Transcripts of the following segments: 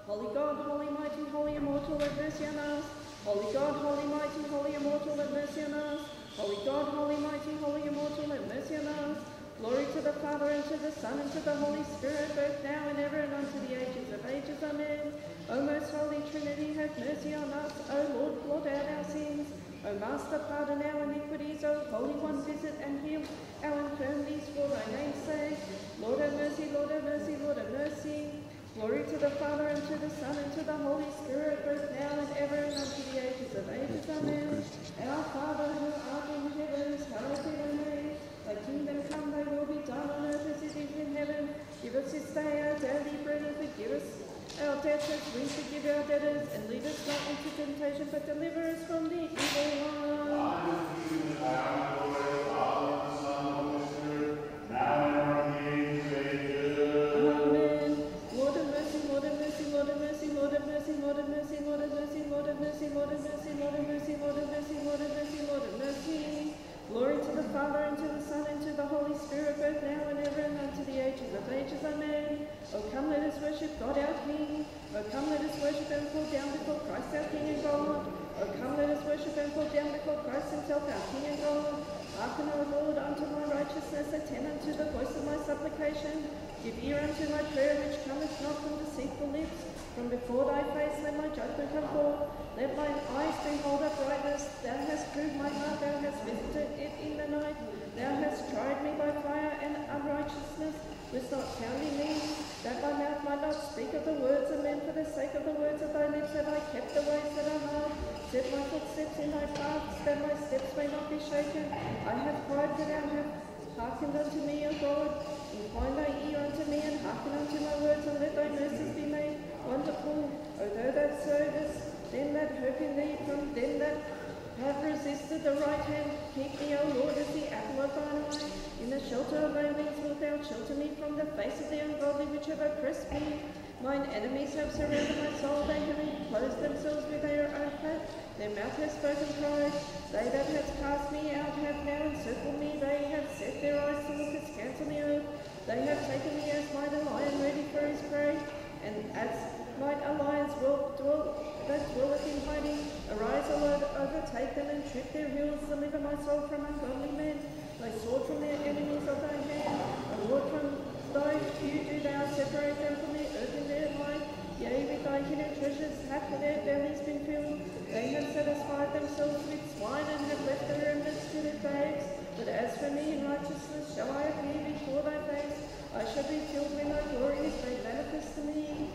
Holy God, holy mighty, holy immortal, have mercy on us. Holy God, holy mighty, holy immortal, have mercy on us. Holy God, holy mighty, holy immortal, have mercy on us. Glory to the Father, and to the Son, and to the Holy Spirit, both now and ever, and unto the ages of ages. Amen. O most holy Trinity, have mercy on us. O Lord, blot out our sins. O Master, pardon our iniquities. O Holy One, visit and heal our infirmities for thy name's sake. Lord have mercy, Lord have mercy, Lord have mercy. Glory to the Father, and to the Son, and to the Holy Spirit, both now and ever, and unto the ages of ages. Amen. Our Father, who art in heaven, hallowed be thy name. Thy kingdom come, thy will be done on earth as it is in heaven. Give us this day our daily bread, and forgive us our debts as we forgive our debtors. And lead us not into temptation, but deliver us from the evil one. Glory to the Father, and to the Son, and to the Holy Spirit, both now and ever, and unto the ages of ages. Amen. O come, let us worship God our King. O come, let us worship and fall down before Christ our King and God. O come, let us worship and fall down before Christ himself our King and God. Hearken, O Lord, unto my righteousness, attend unto the voice of my supplication. Give ear unto my prayer, which cometh not from deceitful lips. From before thy face let my judgment come forth. Let mine eyes behold uprightness. Thou hast proved my heart, thou hast visited it in the night. Thou hast tried me by fire, and unrighteousness was not found in me. That my mouth might not speak of the words of men, for the sake of the words of thy lips have I kept the ways that are hard. Set my footsteps in thy paths, that my steps may not be shaken. I have cried, for thou hast hearkened unto me, O God. Incline thy ear unto me, and hearken unto my words, and let thy mercies be made wonderful. O thou that savest them that hope in thee, from them that have resisted the right hand, keep me, O Lord, as the apple of thine eye. In the shelter of thy wings wilt thou shelter me from the face of the ungodly which have oppressed me. Mine enemies have surrounded my soul, they have enclosed themselves with their own fat. Their mouth has spoken pride. They that have cast me out have now encircled me. They have set their eyes to look askance on the earth. They have taken me as might a lion ready for his prey, and as might a lion's that dwelleth in hiding. Arise, O Lord, overtake them and trip their heels. Deliver my soul from ungodly men, thy sword from their enemies of thy hand. O Lord, from thy few do thou separate them from the earth in their light. Yea, with thy hidden treasures hath their bellies been filled. They have satisfied themselves with swine, and have left their remnants to their babes. But as for me, in righteousness shall I appear before thy face. I shall be filled when thy glory is made manifest to me.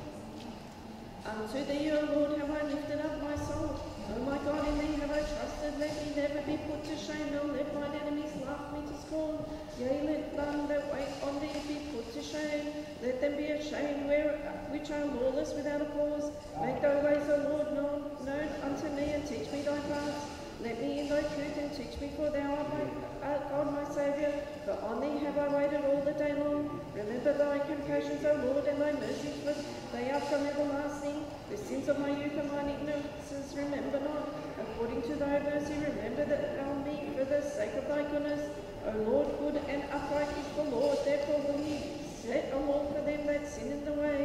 Unto thee, O Lord, have I lifted up my soul. O my God, in thee have I trusted. Let me never be put to shame, nor let mine enemies laugh me to scorn. Yea, let none that wait on thee be put to shame. Let them be ashamed which are lawless without a cause. Make thy ways, O Lord, known unto me, and teach me thy paths. Let me in thy truth, and teach me, for thou art God my Saviour. For on thee have I waited all the day long. Remember thy compassions, O Lord, and thy mercies, for they are from everlasting. The sins of my youth and mine ignorances remember not. According to thy mercy, remember that on me for the sake of thy goodness. O Lord, good and upright is the Lord, therefore will he set a law for them that sin in the way.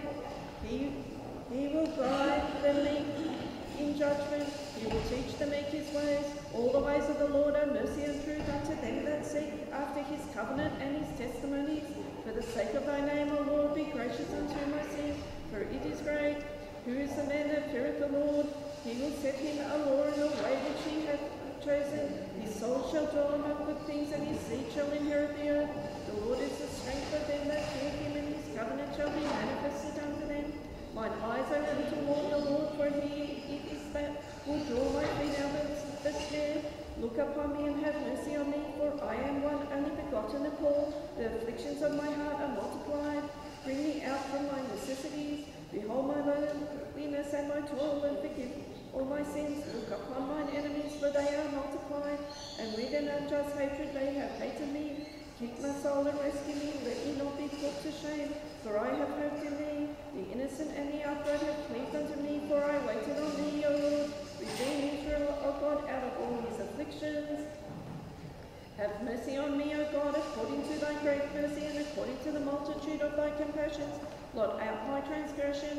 He will guide the meek in judgment. He will teach the meek his ways. All the ways of the Lord are mercy and truth unto them that seek after his covenant and his testimonies. For the sake of thy name, O Lord, be gracious unto my sin, for it is great. Who is the man that feareth the Lord? He will set him a law in the way which he hath chosen. His soul shall dwell among good things, and his seed shall inherit the earth. The Lord is the strength of them that fear him, and his covenant shall be manifested unto them. Mine eyes are ready toward the Lord, for he it is that will draw my feet out of the snare. Look upon me and have mercy on me, for I am one only begotten and poor. The afflictions of my heart are multiplied. Bring me out from my necessities. Behold my loneliness and my toil, and forgive all my sins. Look upon mine enemies, for they are multiplied, and with an unjust hatred they have hated me. Keep my soul and rescue me. Let me not be put to shame, for I have hoped in thee. The innocent and the upright have cleaved unto me, for I waited on thee, O Lord. Redeem Israel, O God, out of all his afflictions. Have mercy on me, O God, according to thy great mercy, and according to the multitude of thy compassions. Blot out my transgressions.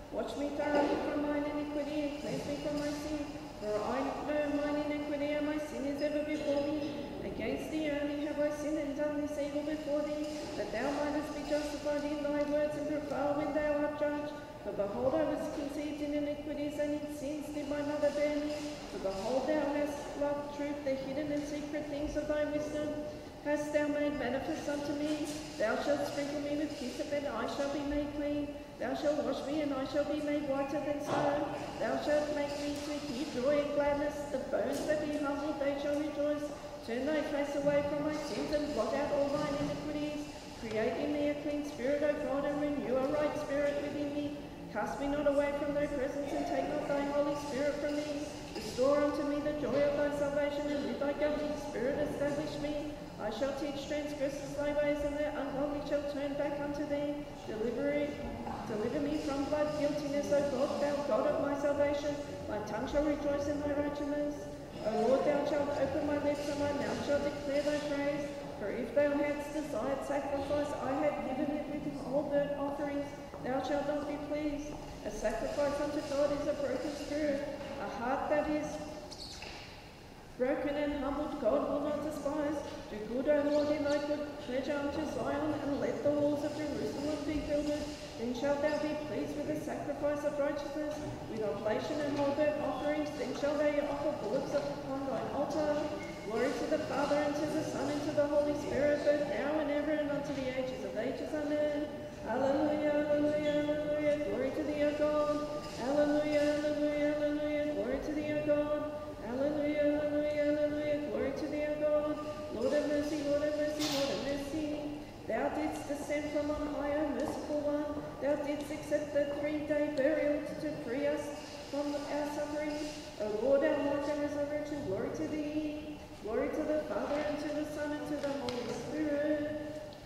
Wash me thoroughly from mine iniquity and cleanse me from my sin. For I know mine iniquity and my sin is ever before me. Against thee only have I sinned and done this evil before thee, that thou mightest be justified in thy words and prevail when thou art judged. For behold, I was conceived in iniquities, and in sins did my mother bear me. For behold, thou hast loved truth, the hidden and secret things of thy wisdom hast thou made manifest unto me. Thou shalt sprinkle me with hyssop, and I shall be made clean. Thou shalt wash me, and I shall be made whiter than snow. Thou shalt make me to hear joy and gladness. The bones that be humbled, they shall rejoice. Turn thy face away from my sins, and blot out all mine iniquities. Create in me a clean spirit, O God, and renew a right spirit within me. Cast me not away from thy presence, and take not thy Holy Spirit from me. Restore unto me the joy of thy salvation, and with thy governing spirit establish me. I shall teach transgressors thy ways, and their ungodly shall turn back unto thee. Deliver me from blood guiltiness, O God, thou God of my salvation. My tongue shall rejoice in thy righteousness. O Lord, thou shalt open my lips, and my mouth shall declare thy praise. For if thou hadst desired sacrifice, I had given it with all burnt offerings. Thou shalt not be pleased. A sacrifice unto God is a broken spirit, a heart that is broken and humbled God will not despise. Do good, O Lord, in thy good pleasure unto Zion, and let the walls of Jerusalem be builded. Then shalt thou be pleased with the sacrifice of righteousness, with oblation and whole burnt offerings. Then shall they offer bullocks upon thine altar. Glory to the Father, and to the Son, and to the Holy Spirit, both now and ever, and unto the ages of ages. Amen. Alleluia, alleluia, alleluia. Glory to thee, O God. Alleluia, alleluia, alleluia. Glory to thee, O God. Alleluia, alleluia, alleluia. Glory to thee, O God. Lord of mercy, Lord of mercy, Lord of mercy. Thou didst descend from on high, O merciful one. Thou didst accept the 3-day burial to free us from our suffering. O Lord, our life and resurrection, glory to thee. Glory to the Father, and to the Son, and to the Holy Spirit.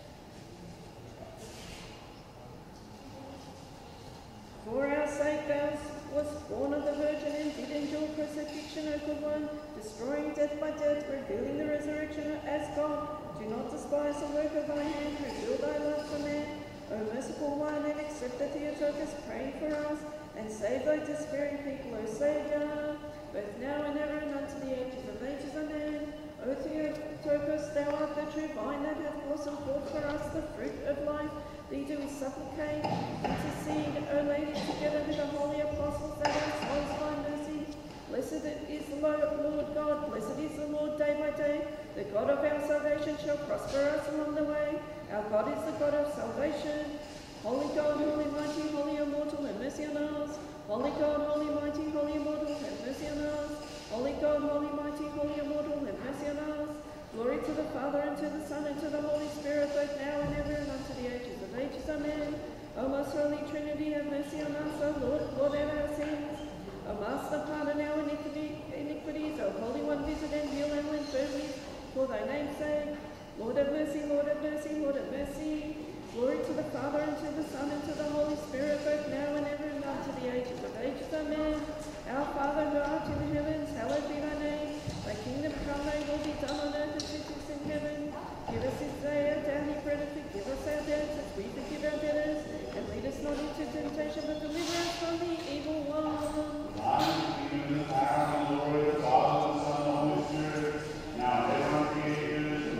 For our sake thou was born of the Virgin, and did endure crucifixion, O good one, destroying death by death, revealing the resurrection as God. Do not despise the work of thy hand, reveal thy love for man. O merciful one, and accept the Theotokos, praying for us, and save thy despairing people, O Saviour, both now and ever, and unto the ages of ages. Amen. O Theotokos, thou art the true vine that hath blossomed forth for us the fruit of life. Thee do we supplicate, intercede, O Lady, together with the holy apostles, that our souls find mercy. Blessed is the Lord God, blessed is the Lord day by day. The God of our salvation shall prosper us along the way. Our God is the God of salvation. Holy God, holy mighty, holy immortal, have mercy on us. Holy God, holy mighty, holy immortal, have mercy on us. Holy God, holy mighty, holy immortal, have mercy on us. Glory to the Father, and to the Son, and to the Holy Spirit, both now and ever, and unto the ages of ages. Amen. O most holy Trinity, have mercy on us. O Lord, blot out our sins. O Master, pardon our iniquities. O Holy One, visit and heal our infirmities, for thy name's sake. Lord have mercy, Lord have mercy, Lord have mercy. Glory to the Father, and to the Son, and to the Holy Spirit, both now and ever, and unto the ages of ages. Amen. Our Father, who art in the heavens, hallowed be thy name. Thy kingdom come, thy will be done on earth as it is in heaven. Give us this day our daily bread, and forgive us our debts as we forgive our debtors. And lead us not into temptation, but deliver us from the evil one. Thine is the kingdom, the power, and the glory of the Father, and the Son, and the Holy Spirit, now and ever, unto the ages of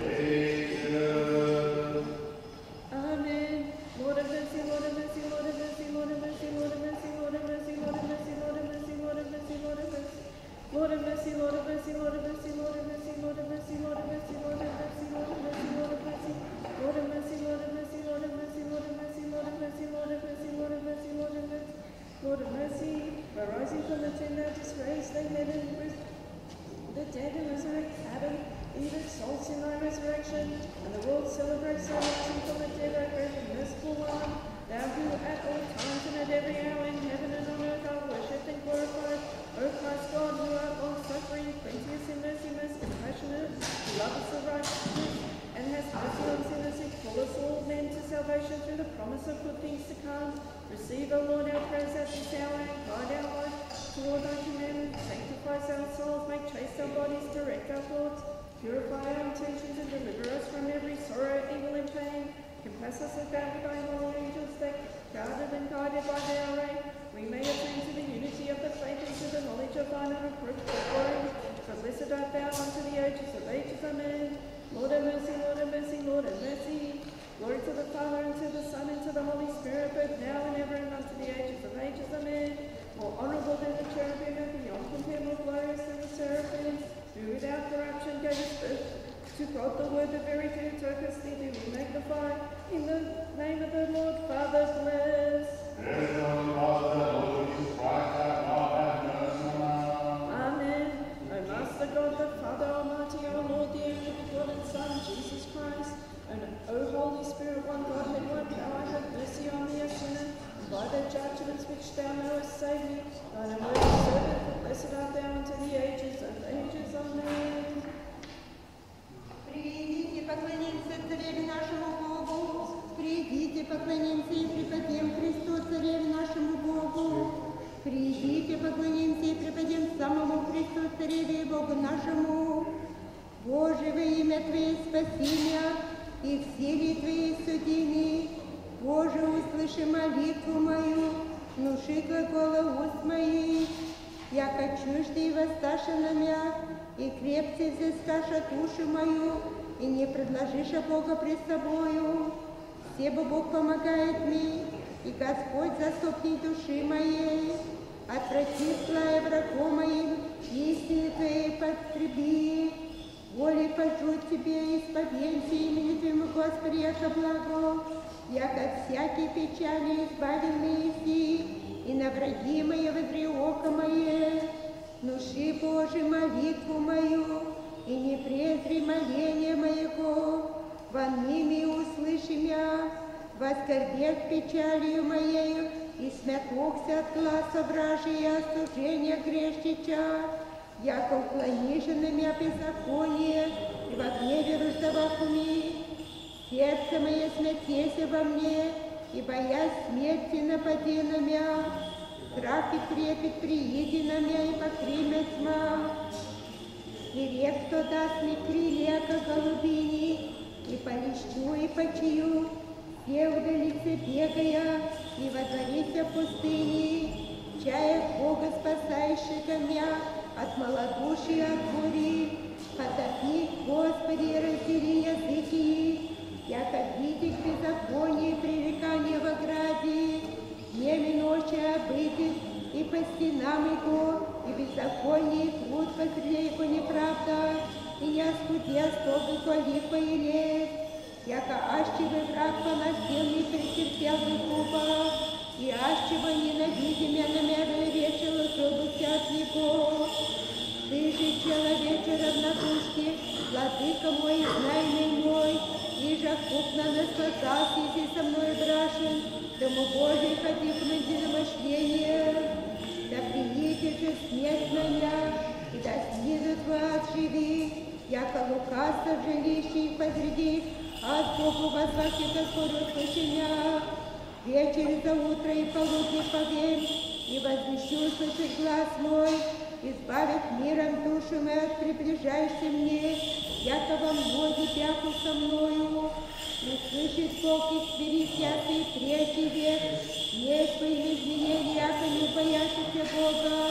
ages. Amen. Lord have mercy, Lord have mercy, Lord have mercy, Lord have mercy, Lord have mercy, Lord have mercy, Lord have mercy, Lord have mercy, Lord have mercy, Lord have mercy. Lord have mercy, Lord have mercy, Lord have mercy, Lord have mercy, Lord have mercy, Lord have mercy, Lord have mercy, Lord have mercy, Lord have mercy, Lord have mercy, Lord have mercy, Lord have mercy, Lord have mercy, Lord have mercy, Lord have mercy, Lord have mercy, Lord have mercy, Lord have mercy. By rising from the tomb thou didst raise thy dead and the dead and resurrect Adam, even souls in thy resurrection, and the world celebrates thy rising from the dead, O great and merciful one. Thou who at all times and at every hour in heaven and on earth art worshipped and glorified, O Christ God, who art long-suffering, plenteous in mercy, most compassionate, who lovest the righteousness, and hast mercy on sinners, who callest all men to salvation through the promise of good things to come. Receive, O Lord, our prayers at this hour, and guide our life toward thy commandments. Sanctify our souls, make chaste our bodies, direct our thoughts, purify our intentions, and deliver us from every sorrow, evil, and pain. Compass us about with thy holy angels, that guarded and guided by their ray, we may attain to the unity of the faith and to the knowledge of thine unapproachable glory. For blessed art thou unto the ages of ages. Amen. Lord have mercy, Lord have mercy, Lord have mercy. Glory to the Father, and to the Son, and to the Holy Spirit, both now and ever, and unto the ages of ages. Amen. More honourable than the cherubim, and beyond compare, more glorious than the seraphims, who without corruption gave birth to God the Word, the very Theotokos, thee do we magnify. In the name of the Lord, Father, bless. Amen. O Master God, the Father Almighty, O Lord, the only begotten Son, Jesus Christ, and O Holy Spirit, one Godhead, one power, have mercy on me, a sinner, and by the judgments which thou knowest, save me. Thine worthy servant, for blessed art thou unto the ages of ages. Amen. Придите, поклонимся Цареве нашему Богу. Придите, поклонимся и преподем Христу, Цареве нашему Богу. Придите, поклонимся и преподем самому Христу, Цареве и Богу нашему. Боже, во имя Твое спаси меня, и в силе Твоей суди меня. Боже, услыши молитву мою, внуши глагола уст моих. Я хочу, что и воссташа на меня, и крепче взыскаша душу мою, и не предложиша Бога пред собою. Все бы Бог помогает мне, и Господь заступник души моей. Отврати зла и врагу моим, истины Твоей подкреби. Волей пожу Тебе, исповедься имени Твоему, Господи, яко благо. Яко всякие печали избавил меня и на враги мои возри око мое. Внуши, Боже, молитву мою, и не презри моления моего. Воними услыши меня, воскорбев печалью моею, и смятохся от гласа вражия, осуждения грешнича. Яко уклонишь на меня беззаконие, и во гневе раздавахуми. Сердце мое смятеся во мне, и боясь смерти напади на меня. Страх и трепет прииди на меня, и покримя тьма. И рек, кто даст мне крылья, как голубини, и полещу, и почию, все удалится бегая, и водворится в пустыне, чая Бога, спасающего меня от малодушия, от бури. Потопи, Господи, раздели языки, яко видик беззаконие, пререкание в ограде. Днем и ночью обыдет, и по стенам его, и беззаконие, и труд посреди его неправда, и не оскудел столбу лихо и лес. Яко ащевый враг поносил, не претерпел выкупа, и ащево ненавидя меня, на меня вечер укрылся от него. Ты же, человече равнодушный, владыка мой и знайный мой, и же крупно наслаждался, если со мной брашен, тому Божий ходи к мышление. Да приедет же смерть на меня, и да снизу твой отживи, яко лукавство в жилище их посреди, а от Богу возвахи Господь услыши меня. Вечер за утро и полудни повем, и возвещу, слышишь глаз мой, избавит миром душу мою от приближающей мне, яко во многие пяху со мною. Услышит Бог и смирит яко и прежде век, не своими изменениями, яко не боящийся Бога.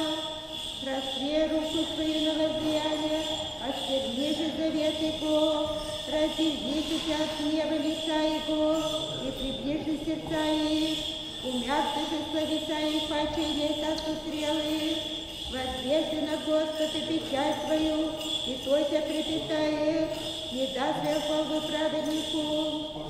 Раскрой руку свою на возлияние, отверни же завет Его, раздельнись от гнева лица Его, и приближи сердца их, умягчи же словеса их, паче есть осустрелы. Возвеси на Господа печаль свою, и Тойся припитает, не даст ли Богу праведнику.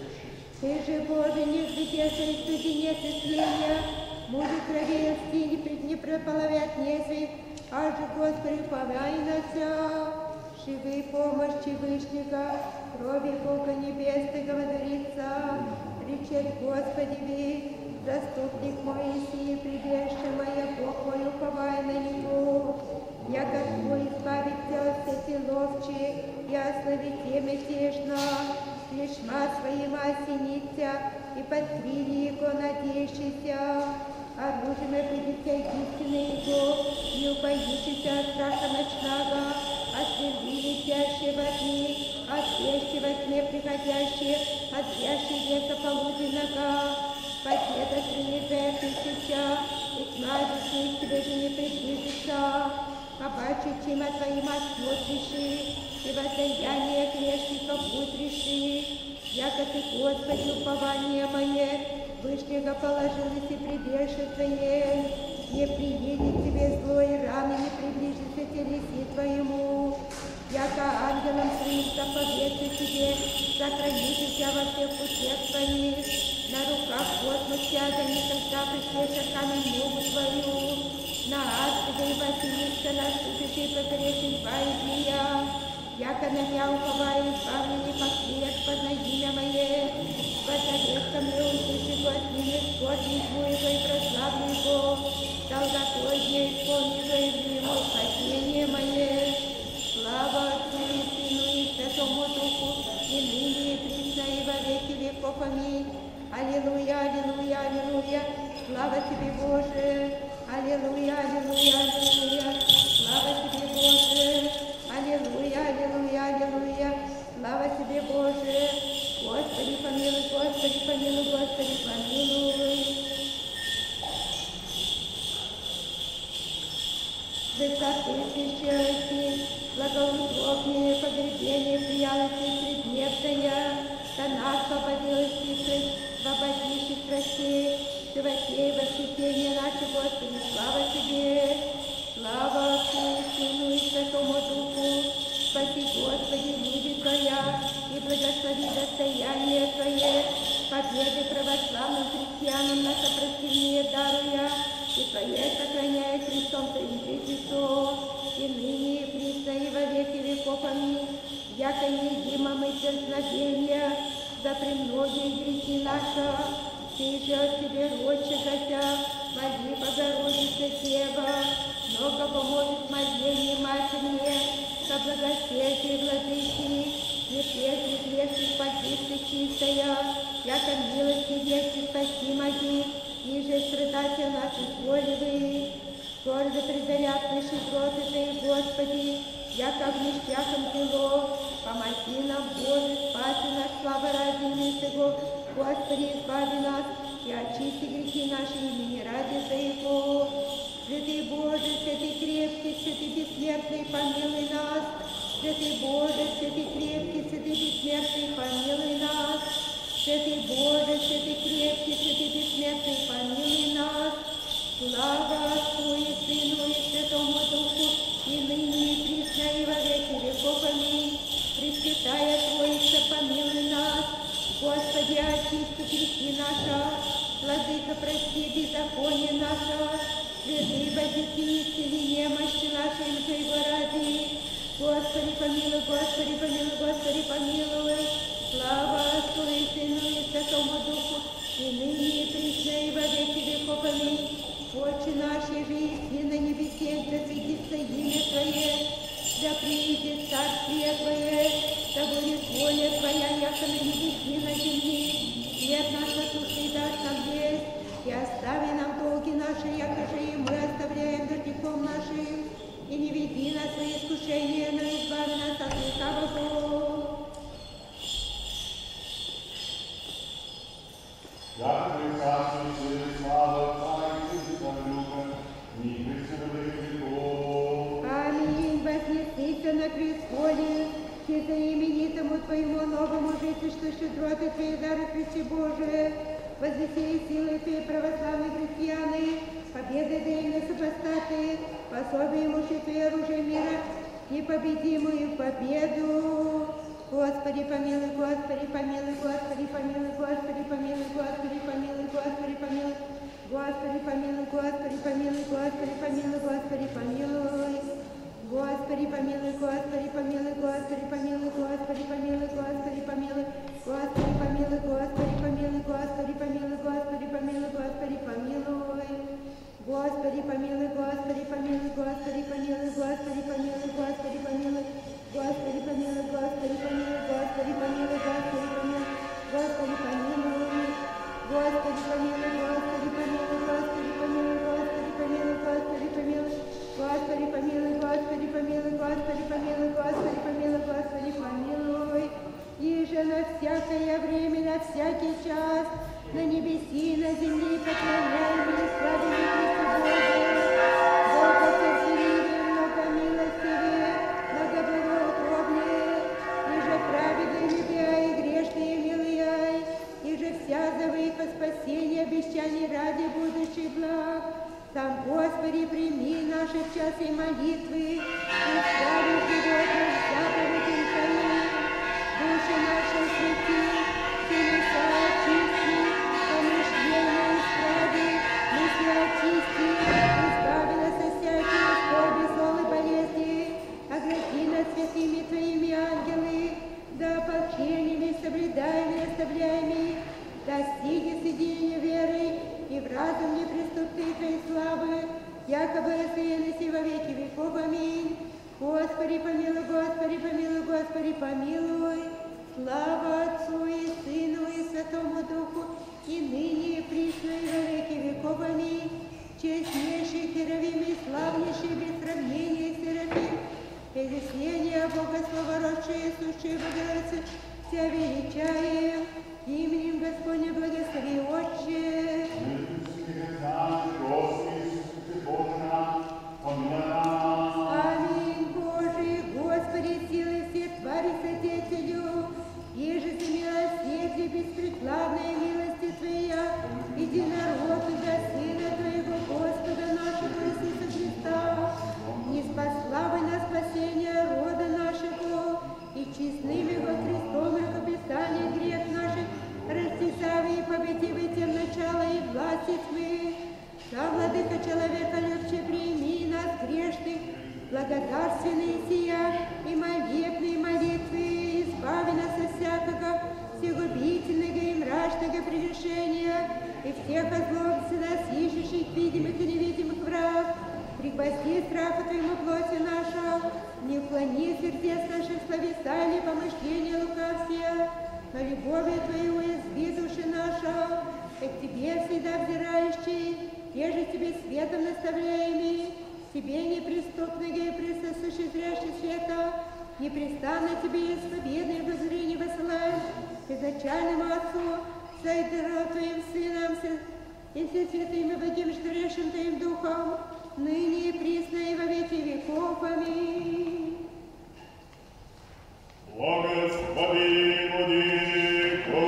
Ты же, Боже, не взведешься и суди нет исления, мужи крови не прополовят незвик, а же Господи повай на Тя. Живи помощь Всевышнего, крови Бога Небесного водорится, речет Господи ви, заступник мой сии, прибежище мое, Бог мой, уповай на Него. Я готов избавиться от всех ловчи, и ословить мятежно, лишма своим осениться, и под крылья Его надеющийся. Оружием будете истины Его, не убоитесь от страха ночного, от земли летящей во дни, от вещи во тьме приходящие, от вящей леса полуденного. Победа среди тысяча, и к набежной тебе же не приблизится. Побачи, чем от твоим осмотришь, и воздаяние грешников утреши. Яко ты, Господи, упование мое, Вышнего положилось и прибежище твое, не приедет тебе зло, и раны не приближится телеси твоему. Яко ангелам своим заповедую тебе, сохраните тебя во всех путях твоих, на руках космоса, да никогда пришлешь камень ногу твою, на аспида и Василиска наступите и погрешен твоя. Яко на меня уповаю, избавление последок познай имя мое, Господи, мне услыши Господи, Господи, Его и прославлю Его, долготой исполни Его спасение мое. Слава Отцу и Сыну и Святому Духу, и ныне и присно и во веки веков. Аминь. Аллилуйя, аллилуйя, аллилуйя. Слава тебе, Боже. Аллилуйя, аллилуйя, аллилуйя. Слава тебе, Боже. Аллилуйя, аллилуйя, аллилуйя. Слава тебе, Боже. Господи, помилуй, Господи, помилуй, Господи, помилуй. Высоты священности, благоутробнее погребение приялости предметная, да нас освободилась освободивших России, животей, восхитение наше, Господи, слава тебе, слава Отцу и Сыну и Святому Духу, спаси, Господи, люди Твоя, и благослови достояние Твое, победы православным христианам наше прощение даруя, и Твое сохраняя Христом Твоим Христом, и ныне, и присно, и во веки веков. Аминь. Яко едима мы дерзновения, за премногие грехи наши, Ты же от Тебе рочи хотя, моли, Богородица Дева, много поможет моление Матерь мне, ко благосердию владыки, не прежде грешных погибших чистая, яко милости веки спаси моги, ниже страдатель наших волевых, гордо призарят наши гроты Твои, Господи, яко в ништяком зело, помоги нам, Боже, спаси нас, слава ради имени Твоего, Господи, избави нас, и очисти грехи наши имени ради Твоего. Святый Боже, святый крепкий, святый бессмертный, помилуй нас. Святый Боже, святый крепкий, святый бессмертный, помилуй нас. Святый Боже, святый крепкий, святый бессмертный, помилуй нас. Слава Отцу и Сыну и Святому Духу, и ныне и присно и во веки веков. Аминь. Пресвятая Троица, помилуй нас. Господи, очисти грехи наши, Владыка, прости беззаконие наше. Святые воздействия, исцели немощи нашей и Твоего ради. Господи, помилуй, Господи, помилуй, Господи, помилуй. Слава Отцу и Сыну и Святому Духу, и ныне и присно и во веки веков. Аминь. Отче наш, же и на небесе, да светится имя Твое, да приидет царствие Твое, да будет воля Твоя, яко на небесе, на земле. Хлеб наш насущный дашь нам есть, и остави нам долги наши, яко же и мы оставляем должником нашим, и не веди нас в свои искушения, но избави нас от лукавого. Яко прекрасный Сын, слава Твоя, и Бога, не пресвятых веков. Аминь. Вознесися на престоле, че за именитому Твоему новому жительству щедроты Твоей дары Христе Божие, возвеси силы Твоей православные христианы, победы да им супостаты, пособие имущи Твои оружие мира, непобедимую победу. Господи, помилуй, Господи, помилуй, Господи, помилуй, Господи, помилуй, Господи, помилуй, Господи, помилуй, Господи, помилуй, Господи, помилуй, Господи, помилуй, Господи, помилуй. Господи, помилуй, Господи, помилуй, Господи, помилуй, Господи, помилуй, Господи, помилуй, Господи, помилуй, Господи, помилуй, Господи, помилуй, Господи, помилуй, Господи, помилуй. Господи, помилуй, Господи, помилуй, Господи, помилуй, Господи, помилуй, Господи, помилуй. Господи, помилуй, Господи, помилуй, Господи, помилуй, Господи, помилуй, Господи, помилуй. Господи, помилуй, Господи, помилуй, Господи, помилуй, Господи, помилуй, Господи, помилуй. Господи, помилуй, Господи, помилуй, Господи, помилуй, Господи, помилуй, Господи, помилуй. Иже на всякое спасения, обещаний ради будущих благ. Сам, Господи, прими наши в час и молитвы, и славу живот наш заповедям Твоим. Души наши святи, телеса очисти, помышления исправи, мысли очисти, избави нас от всяких скорби, зол и болезни, огради нас святыми Твоими ангелы, да ополчениями, соблюдаемыми, оставляемыми, достигни соединения веры и в разум неприступной Твоей славы, якобы рассеянности во веки веков. Аминь. Господи, помилуй, Господи, помилуй, Господи, помилуй. Слава Отцу и Сыну и Святому Духу, и ныне, и присно, и во веки веков. Аминь. Честнейший Херовим и славнейший без сравнения Серафим, изъяснение Бога Слова родшие, сущие Богородицы, Тебя величаем, именем Господня благослови, Отче. Аминь, Божий, Господи, силы всех тварей Сотечелю, еже за милосердие беспреклонной милости Твоя, единородного Сына Твоего, Господа нашего Иисуса Христа, ниспославы на спасение рода нашего, и честными во Христом рукописание грех наших, растесавы и победивы тем начала и власти тьмы. Сам, Владыка человека любче, прими нас грешных, благодарственные сия и молебные молитвы, избави нас от всякого всегубительного и мрачного прегрешения, и всех озлобцев нас ищущих, видимых и невидимых враг. Пригвозди страху Твоему плоти нашу, не уклони сердец наших словесаний, помышления лукавствия, но любовью Твою уязви души нашу, к Тебе всегда взирающий, еже Тебе светом наставляемый, Тебе неприступного и присосущий зрящий света, непрестанно Тебе исповедное воззрение высылаем, изначальному Отцу, Соединенным Твоим Сыном, и все святыми благим ждущим Твоим Духом, ныне и присно и во веки веков. Аминь. Благослови, Владыко!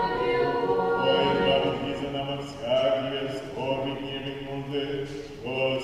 Господи,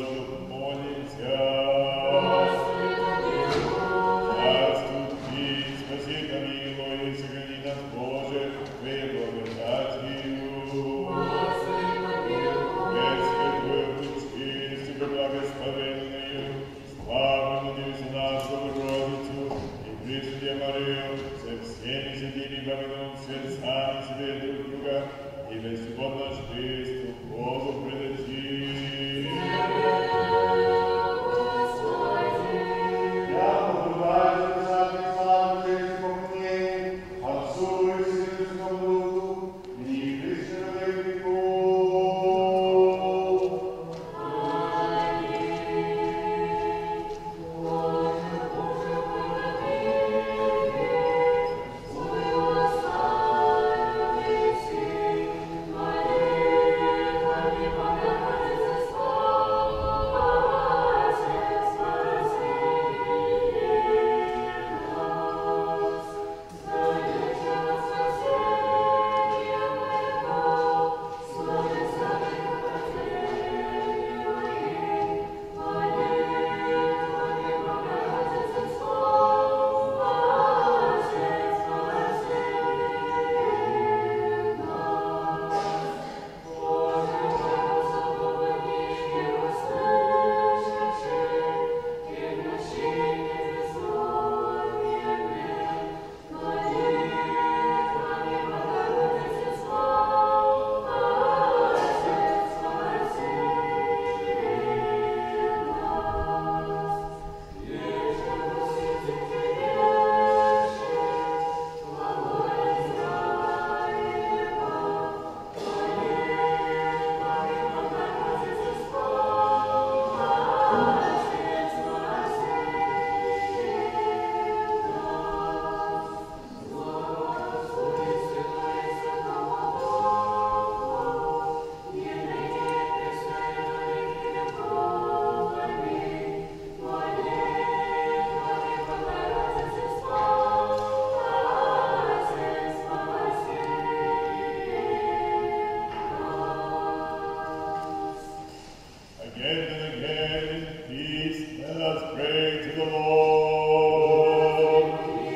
again and again in peace, let us pray to the Lord.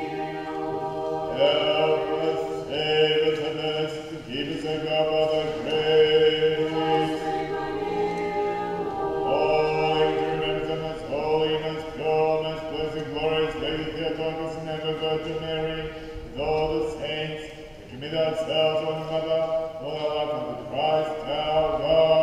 Help us, save us, and us to keep us in God by thy grace. Holy, to remember most holy, most pure, most blessed, glorious Lady Theotokos and ever Virgin Mary, with all the saints, we commit ourselves one another, for the life of the Christ our God.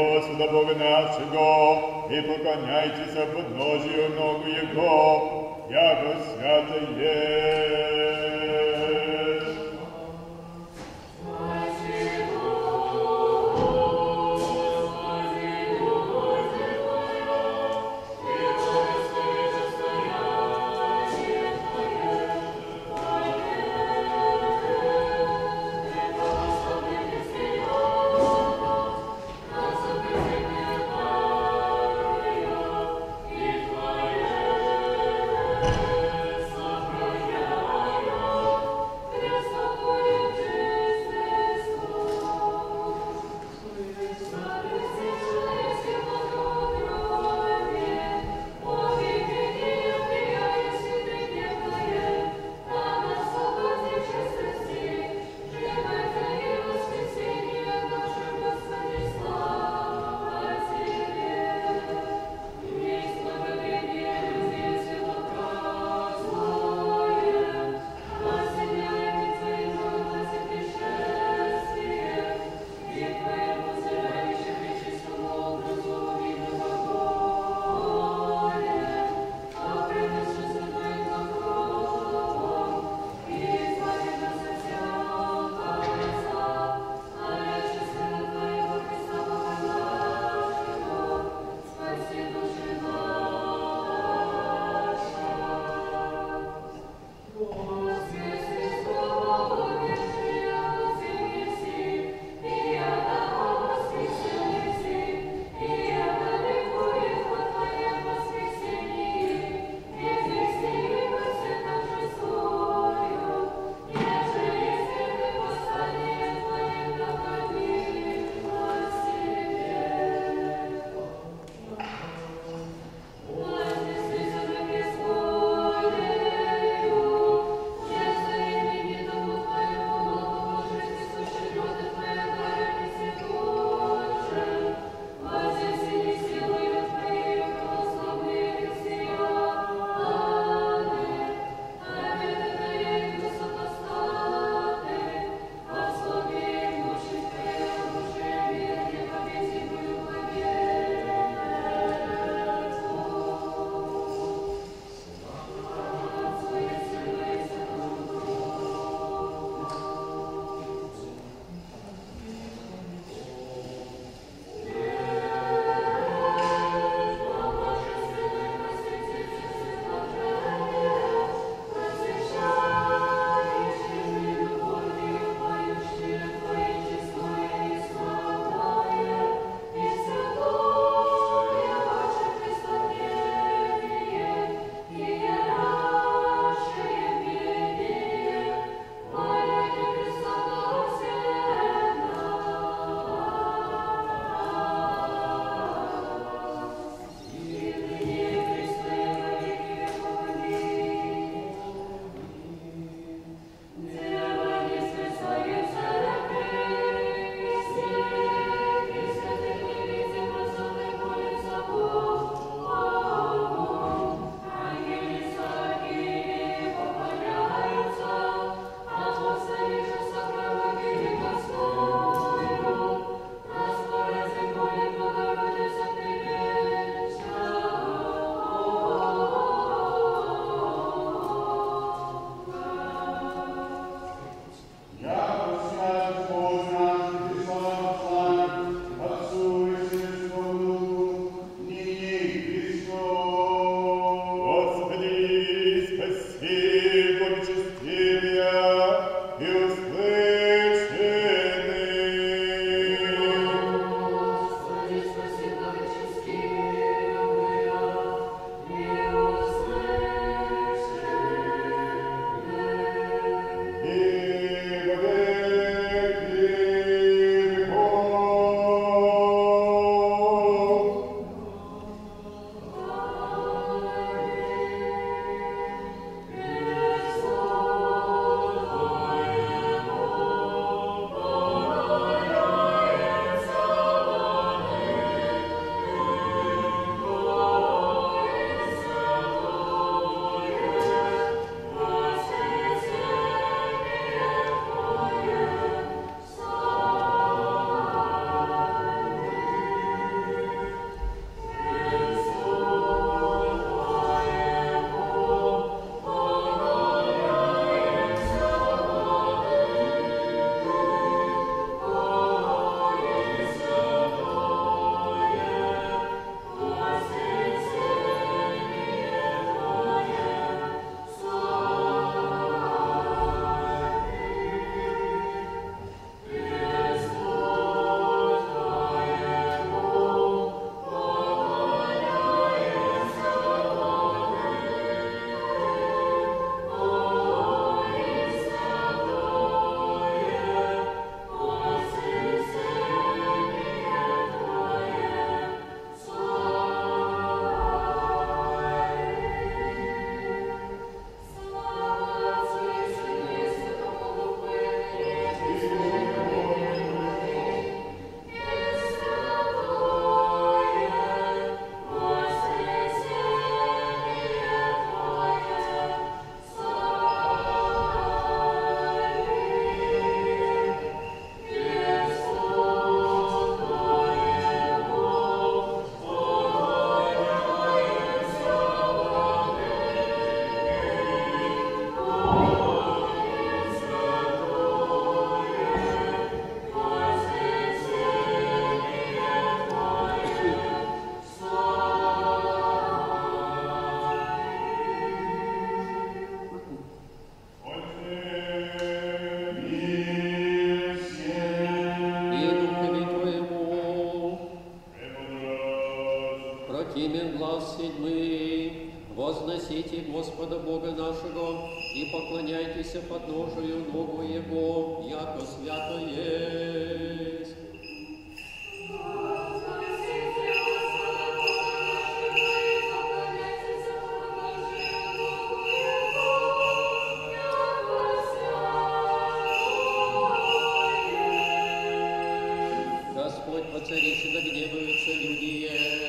Господа Бога нашего, и поклоняйтесь подножию ногу Его, яко святое. Прокимен глаз седьмый, возносите Господа Бога нашего и поклоняйтесь подножию ногу Его, яко свято есть. Господь воцарится, да гневаются люди.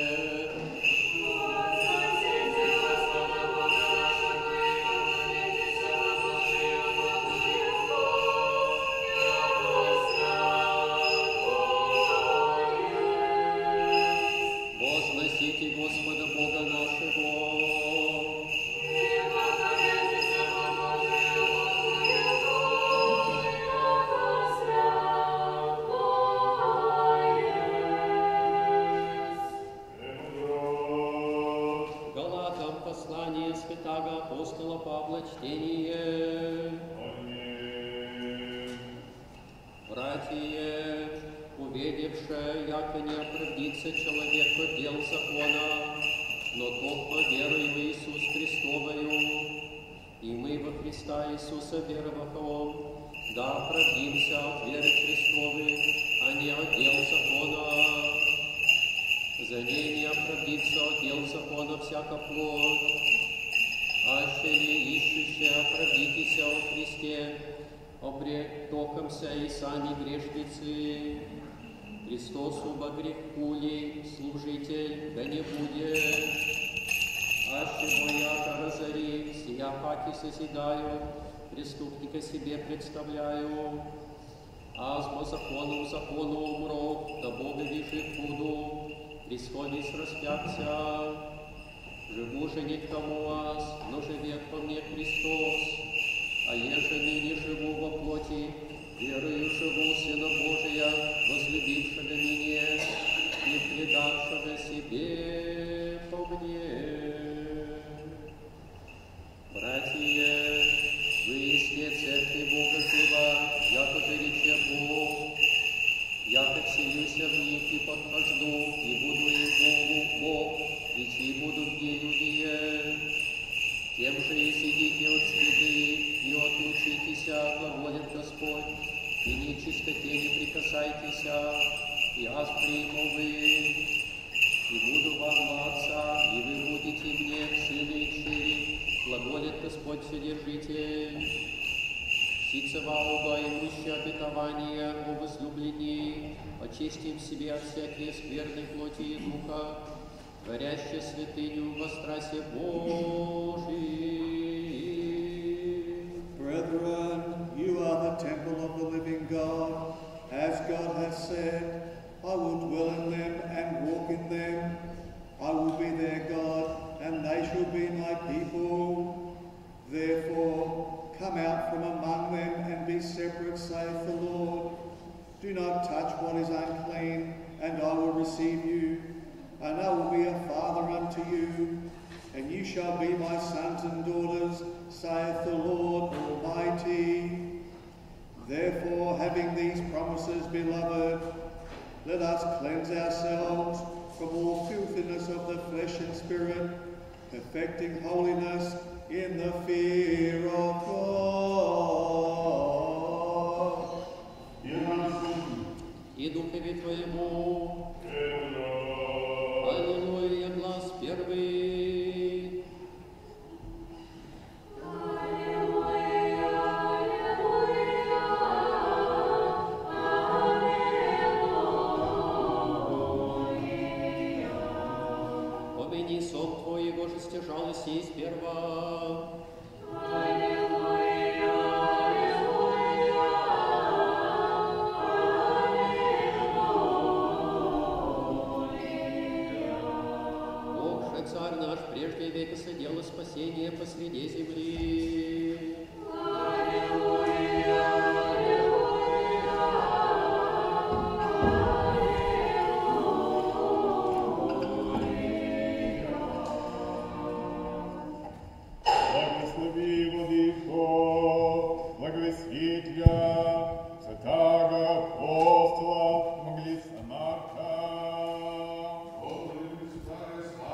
Возносите Господа Бога нашего. Галатам послание святаго апостола Павла чтение. Братья, увидевши, яко не оправдится человек от дел закона, но только верою в Иисус Христовою, и мы во Христа Иисуса веровахом, да оправдимся от веры Христовой, а не от дел закона. За ней не оправдится от дел закона всяка плоть, аще ли ищущие оправдитесь о Христе, обретокомся и сами грешницы. Христос убо грехкули, служитель, да не будет. Аще бояка разори, сия паки созидаю, преступника себе представляю. Азмо закону умру, да Бога вижит буду, Христовец распятся. Живу же не к тому вас, но живет по мне Христос. А еже ныне живу во плоти, верою живу Сына Божия, возлюбившего меня и предавшего себе по мне. Братья, выясне церкви Бога жива, яко же рече Бог, яко вселюся в них и подхожду, и буду им Бог, и чьи будут мне люди. Тем же и сидите от следы, и отучитесь, глаголит Господь, и нечистоте не прикасайтесь, и аз приму вы, и буду вам Отца, и вы будете мне сыны и дщери, глаголит Господь Вседержитель. Сицева оба имущие обетования о возлюблении, очистим себе от всякие скверной плоти и духа, творящие святыню во страсе Божией. Brethren, you are the temple of the living God. As God has said, I will dwell in them and walk in them. I will be their God, and they shall be my people. Therefore, come out from among them and be separate, saith the Lord. Do not touch what is unclean, and I will receive you. And I will be a father unto you, and you shall be my sons and daughters, saith the Lord Almighty. Therefore, having these promises, beloved, let us cleanse ourselves from all filthiness of the flesh and spirit, perfecting holiness in the fear of God. И Духове Твоему. Аллилуйя, глаз первый. Помяни сон Твой, его же стяжалось и сперва. Царь наш прежде века содело спасение посреди земли. Благослови владыко, благовестителя, святаго апостола, Магнитца Марка.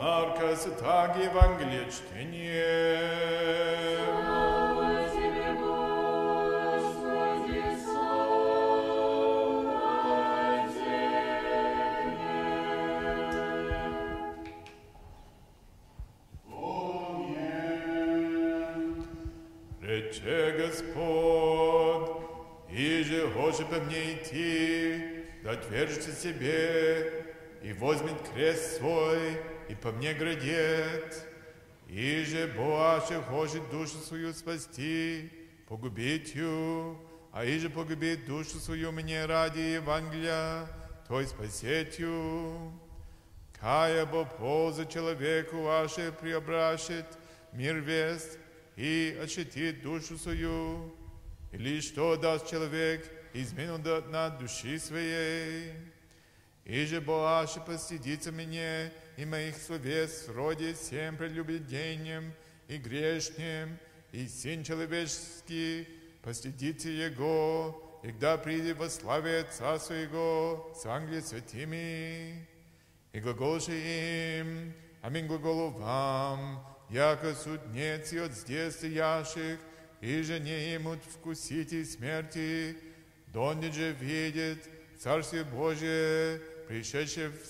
Марка Святаго Евангелие чтение. Слава Тебе, Господи, слава Тебе. Рече Господь, иже хочет по мне идти, да отвержется себе, и возьмет крест свой, и по мне грядет. Иже Боаше хочет душу свою спасти, погубить ее, а иже погубит душу свою мне ради Евангелия, то и спасет ее. Кая бо польза человеку ваше преображит мир вест и ощутит душу свою, или что даст человек измену над души своей. Иже Боаше постидится мне и моих словес вроде всем прелюбодеянием и грешным, и Сын человеческий постидится Его, и когда придет во славе Отца Своего с ангелами святыми. И глаголши им, аминь глаголу вам, яко суднец и от детства яших, и же не имут вкусите смерти, донде же видит Царствие Божие, пришедшее в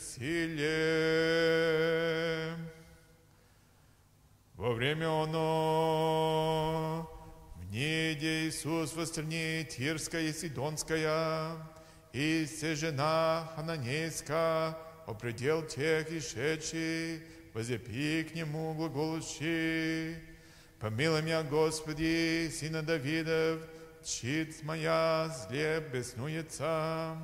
силе. Во время оно, в неде Иисус во стране Тирская и Сидонская, и се жена Хананейска, определ тех ишедших, возопи к Нему глаголущи: помилуй меня, Господи, Сына Давидов, щит моя зле беснуется.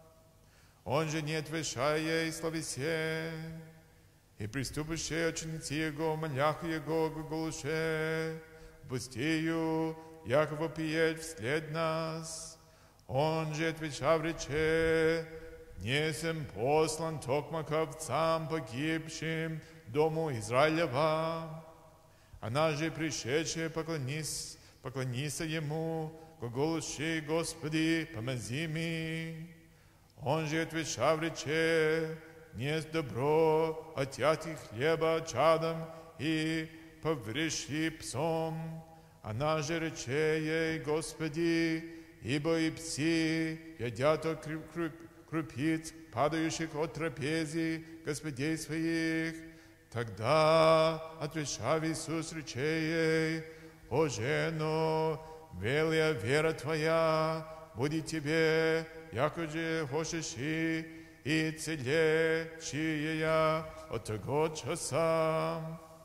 Он же не отвешая и словесе, и приступившие ученицы Его, моляха Его, глаголуше: пустию, яко вопиет вслед нас. Он же отвечав рече: не сем послан токмо к овцам погибшим дому Израилева. Она же пришедшая поклонися Ему, глаголущи: Господи, помози ми. Он же отвечав рече: несть добро отъятий хлеба чадом и повреши псом. Она же рече ей: Господи, ибо и пси едят от крупиц, падающих от трапези господей своих. Тогда отвечав Иисус рече ей: о жено, велия вера твоя будет тебе, яко же хочешь и целечия от того часа.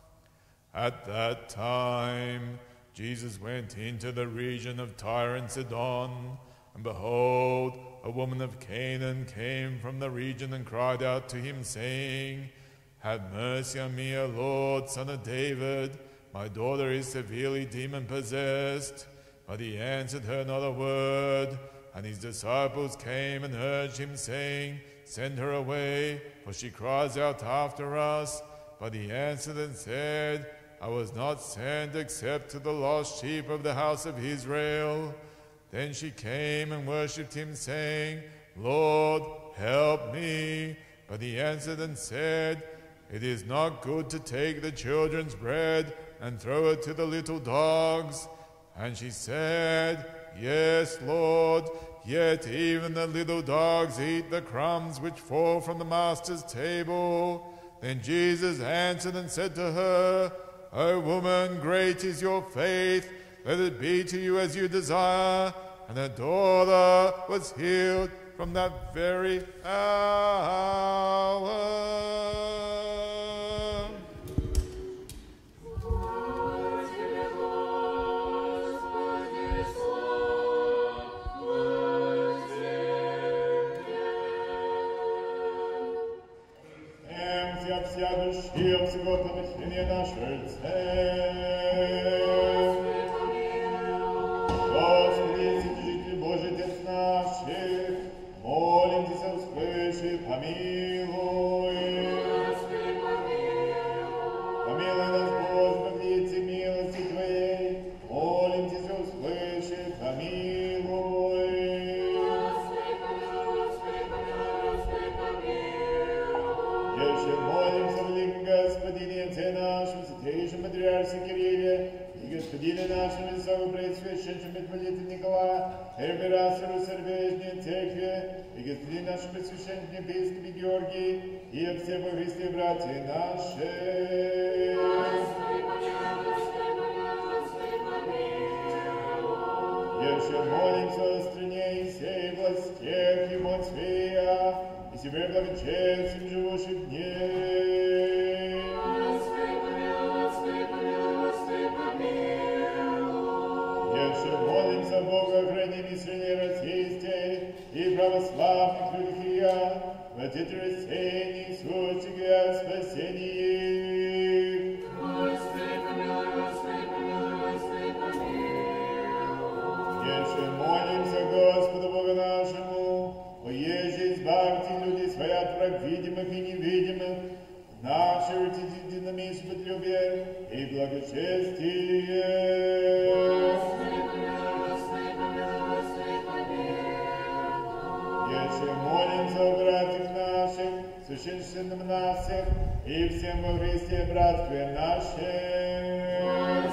At that time, Jesus went into the region of Tyre and Sidon, and behold, a woman of Canaan came from the region and cried out to him, saying, have mercy on me, O Lord, Son of David. My daughter is severely demon-possessed. But he answered her not a word. And his disciples came and urged him, saying, send her away, for she cries out after us. But he answered and said, I was not sent except to the lost sheep of the house of Israel. Then she came and worshipped him, saying, Lord, help me. But he answered and said, it is not good to take the children's bread and throw it to the little dogs. And she said, yes, Lord, yet even the little dogs eat the crumbs which fall from the master's table. Then Jesus answered and said to her, O woman, great is your faith. Let it be to you as you desire. And her daughter was healed from that very hour. Вся души всего помышления нашей цель. Господи, Святитель Божий, Отец наших, молим Тебя, услыши, помилуй. Помилуй нас, Боже, по велице милости Твоей, молим Тебя, услыши, помилуй. Еще молимся, великом Господине, Отце нашем, святейшем Патриарсе Кирилле, и Господине нашем Высокопреосвященнем митрополите Николая, Эрберасеру Сербежней Церкви, и Господине нашем Пресвященном Епископе Георгии, и о всех во Христе братья наши. Еще молимся о стране и сей властях и мощь Твоя, и себе благочестием живущих дней. Еще молимся Бога, храни миссионей российской и православных людей, в эти рассеянии сущих и о спасении их. Еще молимся Господу Богу нашему, оеже избавьте людей свои от враг видимых и невидимых, наши динамичное потребие и благочестие. Еще молимся о братьях наших, священным наших и всем во Христе братстве нашем.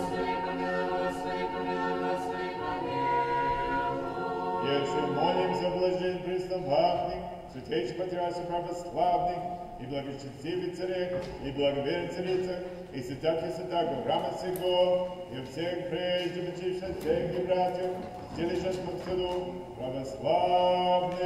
Еще молимся блажен преступных, святейших патриарших православных, и благочестивых царях, и благоверных царицах, и святак храма сего, и всех прежде почивших всех и братьев, сделавших повсюду православных.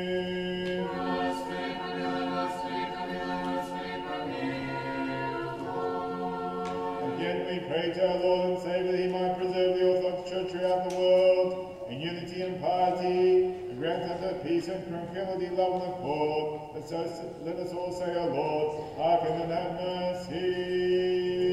Again we pray to our Lord and Savior that He might preserve the Orthodox Church throughout the world, in unity and piety, and grant unto peace and tranquility, love and accord. Let us all say, O Lord, hearken and have mercy.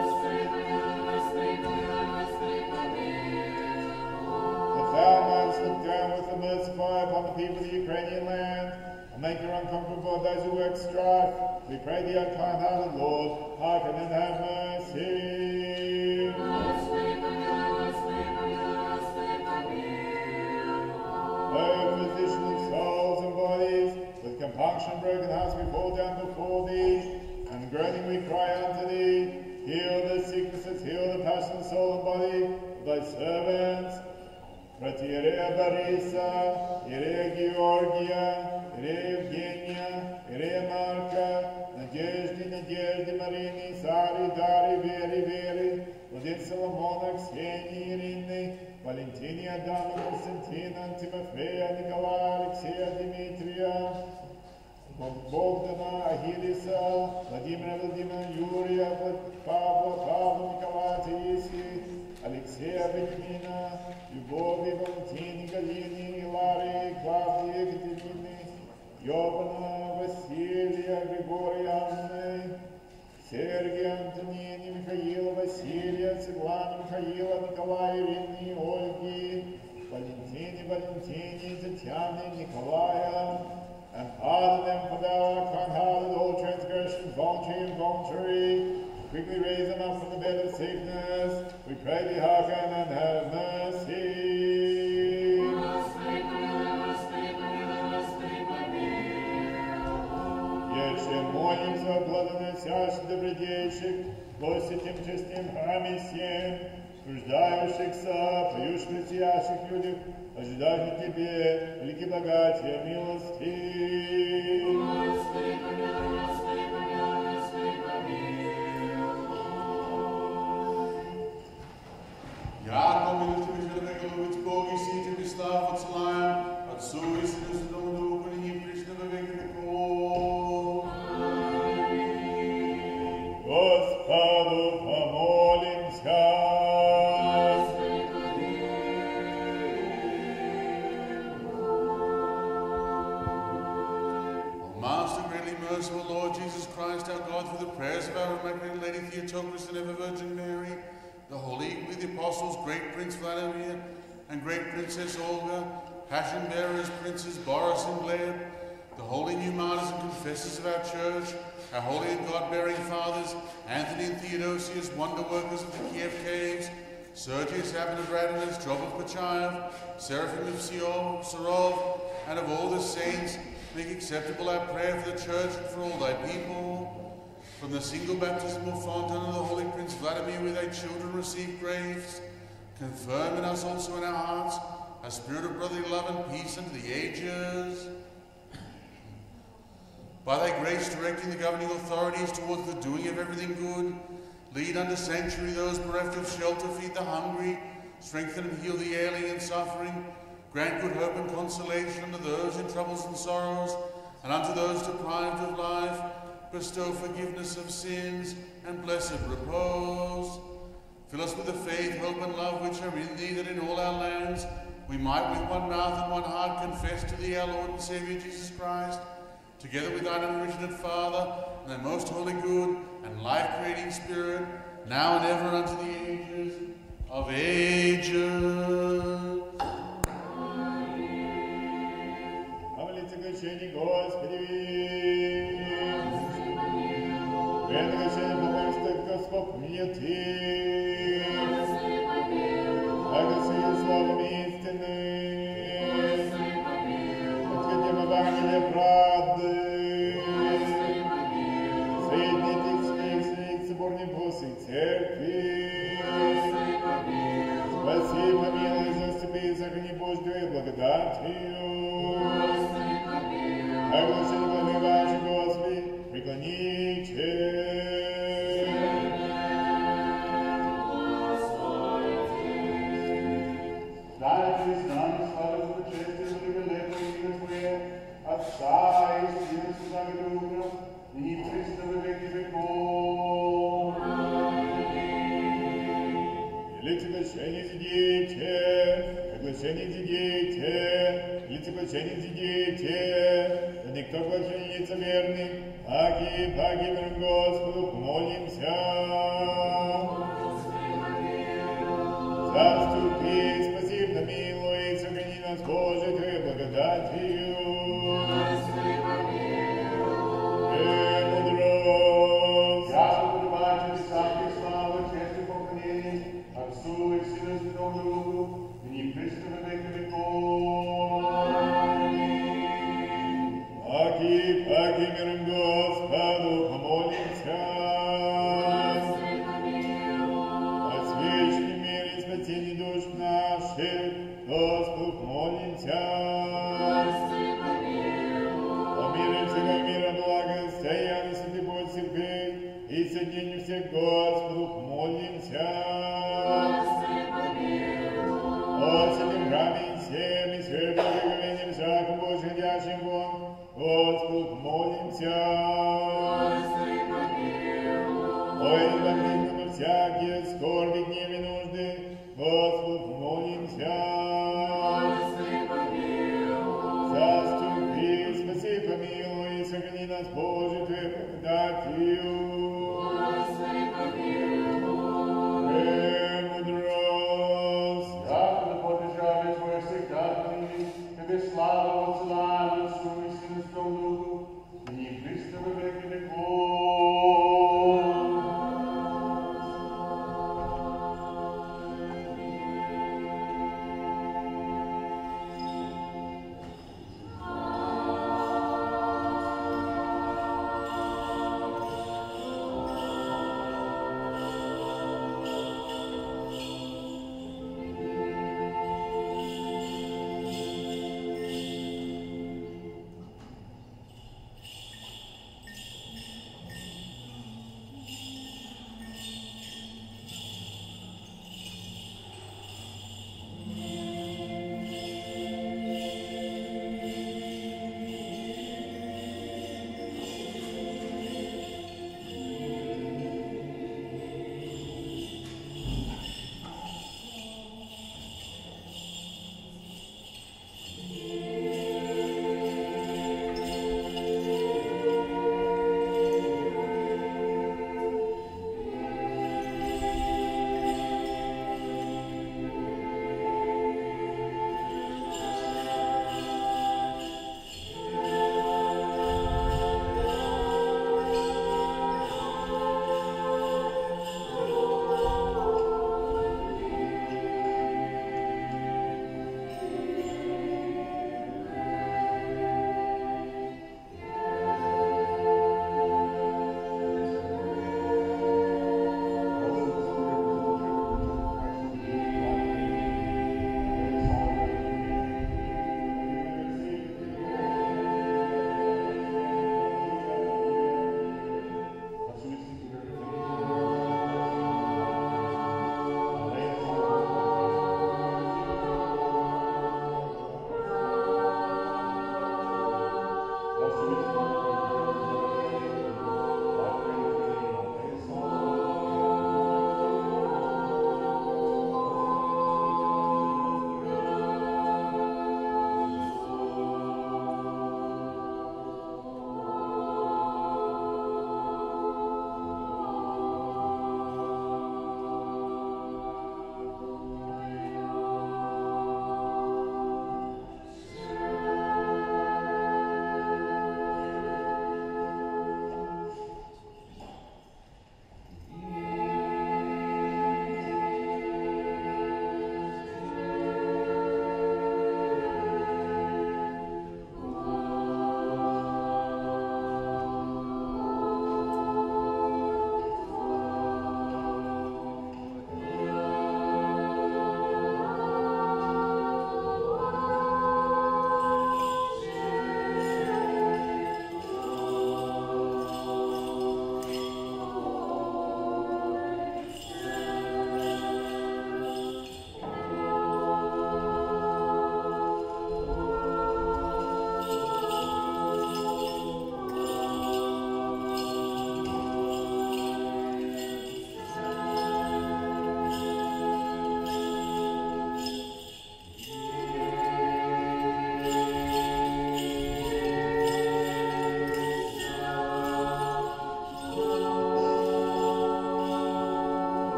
That thou mightst look down with a merciful eye upon the people of the Ukrainian land, and make her unconquerable those who work strife. We pray thee, O kind-hearted Lord, hearken and have mercy. O physician of souls and bodies, with compunction and broken hearts we fall down before thee, and groaning we cry unto thee, heal the sicknesses, heal the passion of soul and body of thy servants. Протиерея Бориса, Иерея Георгия, Иерея Евгения, Иерея Марка, Надежды, Марины, Сари, Дари, Веры, Владимир Соломона, Ксении, Ирины, Валентине, Адама, Константина, Тимофея, Николая, Алексея, Дмитрия, Богдана, Ахиллеса, Владимира, Юрия, Павла, Николая, Таисии, Алексея, Бенемина, Любови, Валентины, Галины, Иларии, Клавдии, Екатерины, Йована, Василия, Григория, Анны, Сергия, Антонини, Михаила, Василия, Светланы, Михаила, Николая, Ирины, Ольги, Валентине, Татьяны, Николая, and pardon them for thou art kind-hearted, all transgressions, voluntary and involuntary. Quickly raise them up from the bed of sickness. We pray thee, hearken and have mercy. Еще молимся о плодоносящих, добродейших, гостям, честным храме всем, труждающихся, поющих, сиящих людях, ожидающих тебе, великий богатия, милости. Яко милостивый человек, Бог и си тебе славу отсылаем, Отцу и Сыну и Святому Духу, ныне и присно во веки веков. Господу помолимся. O Master, greatly merciful Lord Jesus Christ, our God, through the prayers of our Immaculate Lady Theotokos and ever Virgin Mary, the Holy with the Apostles, great Prince Vladimir, and great Princess Olga, Passion Bearers, Princes Boris and Gleb, the holy new martyrs and confessors of our Church, our holy and God-bearing fathers, Anthony and Theodosius, wonder workers of the Kiev caves, Sergius, Abbot of Radonez, Job of Pachaev, Seraphim of Sarov, and of all the saints, make acceptable our prayer for the church and for all thy people. From the single baptismal fountain of the Holy Prince Vladimir, with thy children receive grace. Confirm in us also in our hearts a spirit of brotherly love and peace unto the ages. By thy grace, directing the governing authorities towards the doing of everything good, lead unto sanctuary those bereft of shelter, feed the hungry, strengthen and heal the ailing and suffering, grant good hope and consolation unto those in troubles and sorrows, and unto those deprived of life, bestow forgiveness of sins and blessed repose. Fill us with the faith, hope, and love which are in thee, that in all our lands we might with one mouth and one heart confess to thee, our Lord and Saviour Jesus Christ, together with thine unoriginate Father, and thy most holy, good, and life-creating Spirit, now and ever unto the ages of ages. Благословение Господи, преднагощение помощник Господь мне Ты, благослови словами истины, отходим Евангелие правды, соедините их с соборной Божьей Церкви, спаси, помилуй, заступи, сохрани Божьей благодатью. Оглашение главы вашей, Господи, преклоните. Дайте с нами славу за честие, благолепие имя Твое, Отца и Сына и Святаго Духа, и присно во веки веков. Лицеглашение зидите, оглашение зидите, лицеглашение зидите, да никто глашение лицемерный, аки миром Господу помолимся. Заступи, спаси, помилуй, сохрани нас, Боже, Твоей благодатью. Премудрость. Ясно подобает небесах и слава, честь и поклонение Отцу и Сыну и Святому Духу, и присно во веки веков. Аки миром Господу помолимся. Освященный мир и спасение душ наших, Господу помолимся. О мире всего мира, благостоянности Ты Бог церкви, и соединению всех, Господу помолимся. О святом храме и всем, и святым благоговением шагом Божьим ходящим вон, Господу помолимся. Ой, избавленным от всякие скорби, гневи, нужды, Господу помолимся. Заступи, спаси, помилуй, и сохрани нас, Боже, Твоей благодатью. Премудрость. Ясно поддержали Твое всегда ныне, Тебе слава отсылаем Отцу и Сыну и Святому Духу, и присно во веки веков.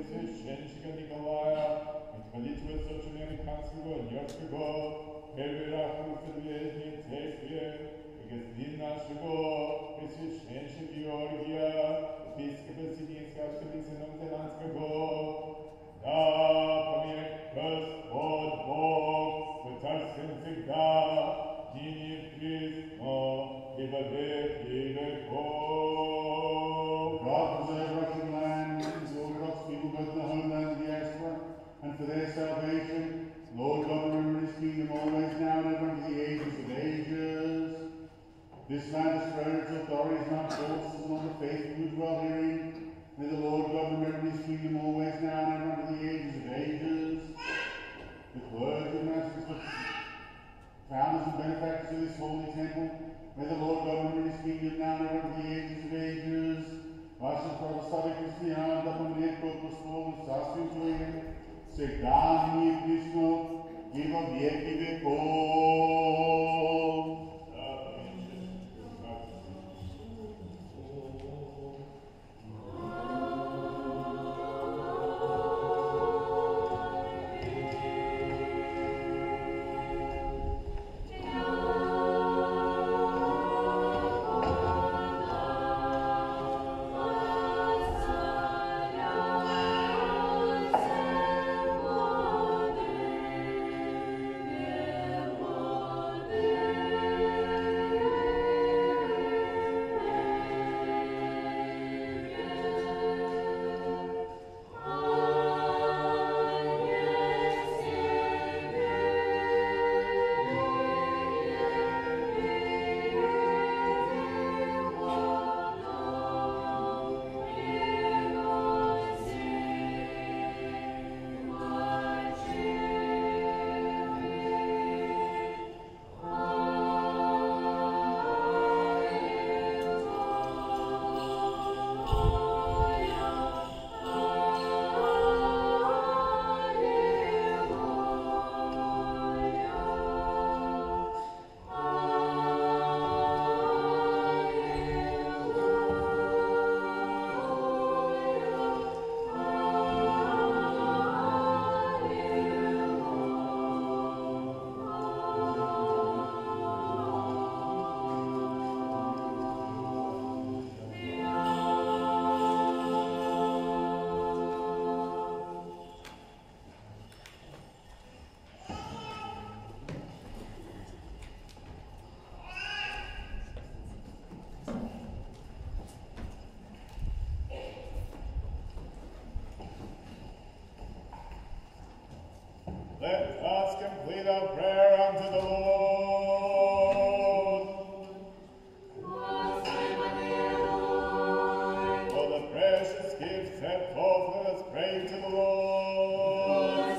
священника Николая, митрополита Высочего Американского, Нью-Йоркского, первый Средней Церкви, и господин нашего, пресвященника Георгия, епископа Сидинского, столицы Новозеландского, да помилует Господь Бог, царствен всегда, ныне и присно, и во веки веков. God preserve Russian land and Orthodox people both in the homeland and the diaspora, and for their salvation, Lord God, remember His kingdom always now and ever unto the ages of ages. This land has thrown its authorities and forces and on the faithful who dwell herein. May the Lord God remember His kingdom always now and ever unto the ages of ages. The clergy and masters, founders and benefactors of this holy temple, may the Lord God remember His kingdom now and ever unto the ages of ages. Ваши православие християн, да помнит Бог Господь, царствие Твое, всегда ныне и присно, и во веки веков. Let us complete our prayer unto the Lord. For the precious gift set forth, let us pray to the Lord.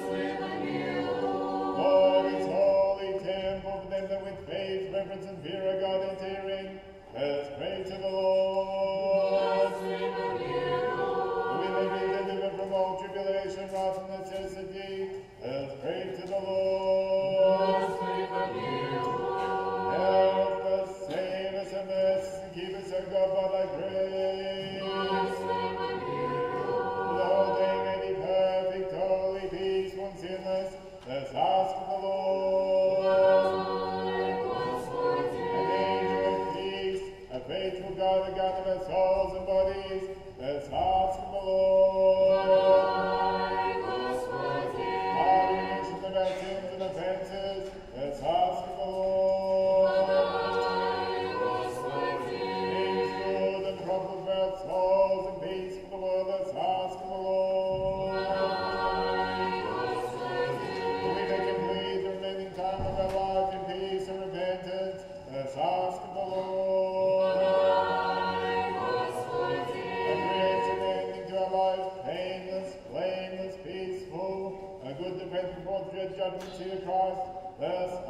For His holy temple, for them that with faith, reverence, and fear of God entering, let us pray to the Lord. We may be delivered from all tribulation, wrath, and necessity. Let us pray to the Lord. Help us, save us, and bless us, and keep us, O God, by thy grace. The whole day may be perfect, holy, peaceful, and sinless. Let us ask of the Lord. An angel of peace, a faithful God, the God of our souls and bodies. Let us ask of the Lord. Remission of our sins and offenses. Let us ask of the Lord. Things good and profitable for our souls and peace for the world. Let us ask of the Lord. That we may complete the remaining time of our life in peace and repentance. Let us ask of the Lord. And create an ending to our life, painless, blameless, peaceful, a good defense before the dread judgment seat of Christ. Let us ask.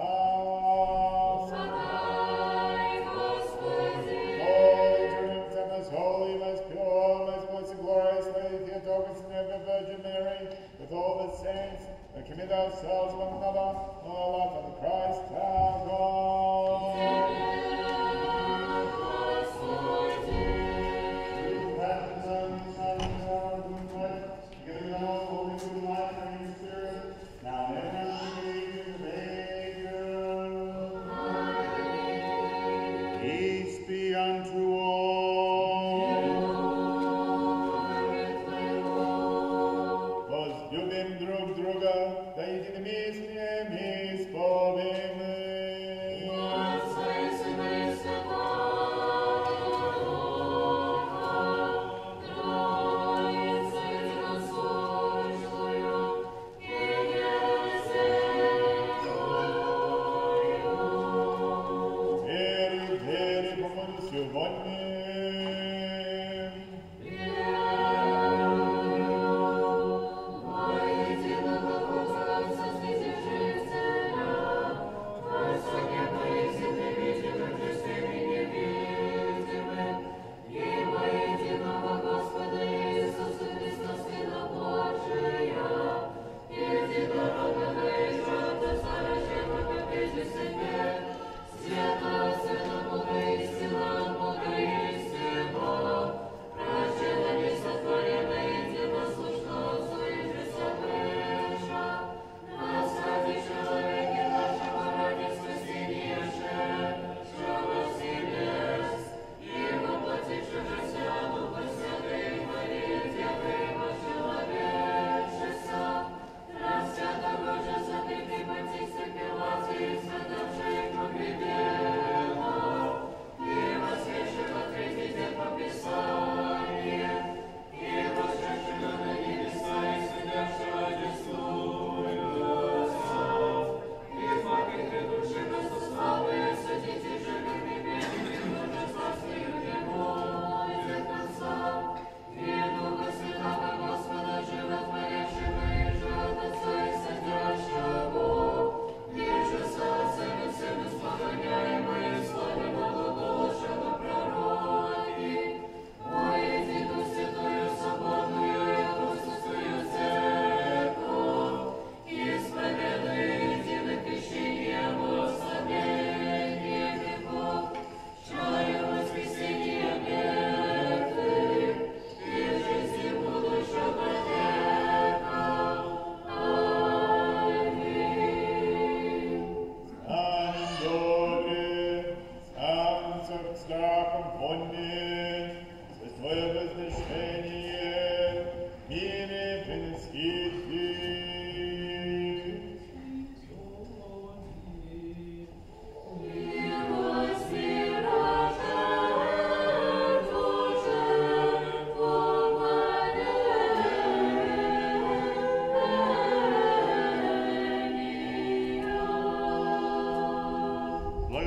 Holy, Jerusalem, most holy, most pure, most blessed, glorious Lady Theotokos and ever Virgin Mary, with all the saints, that commit ourselves one another, and our life unto Christ our God. Together with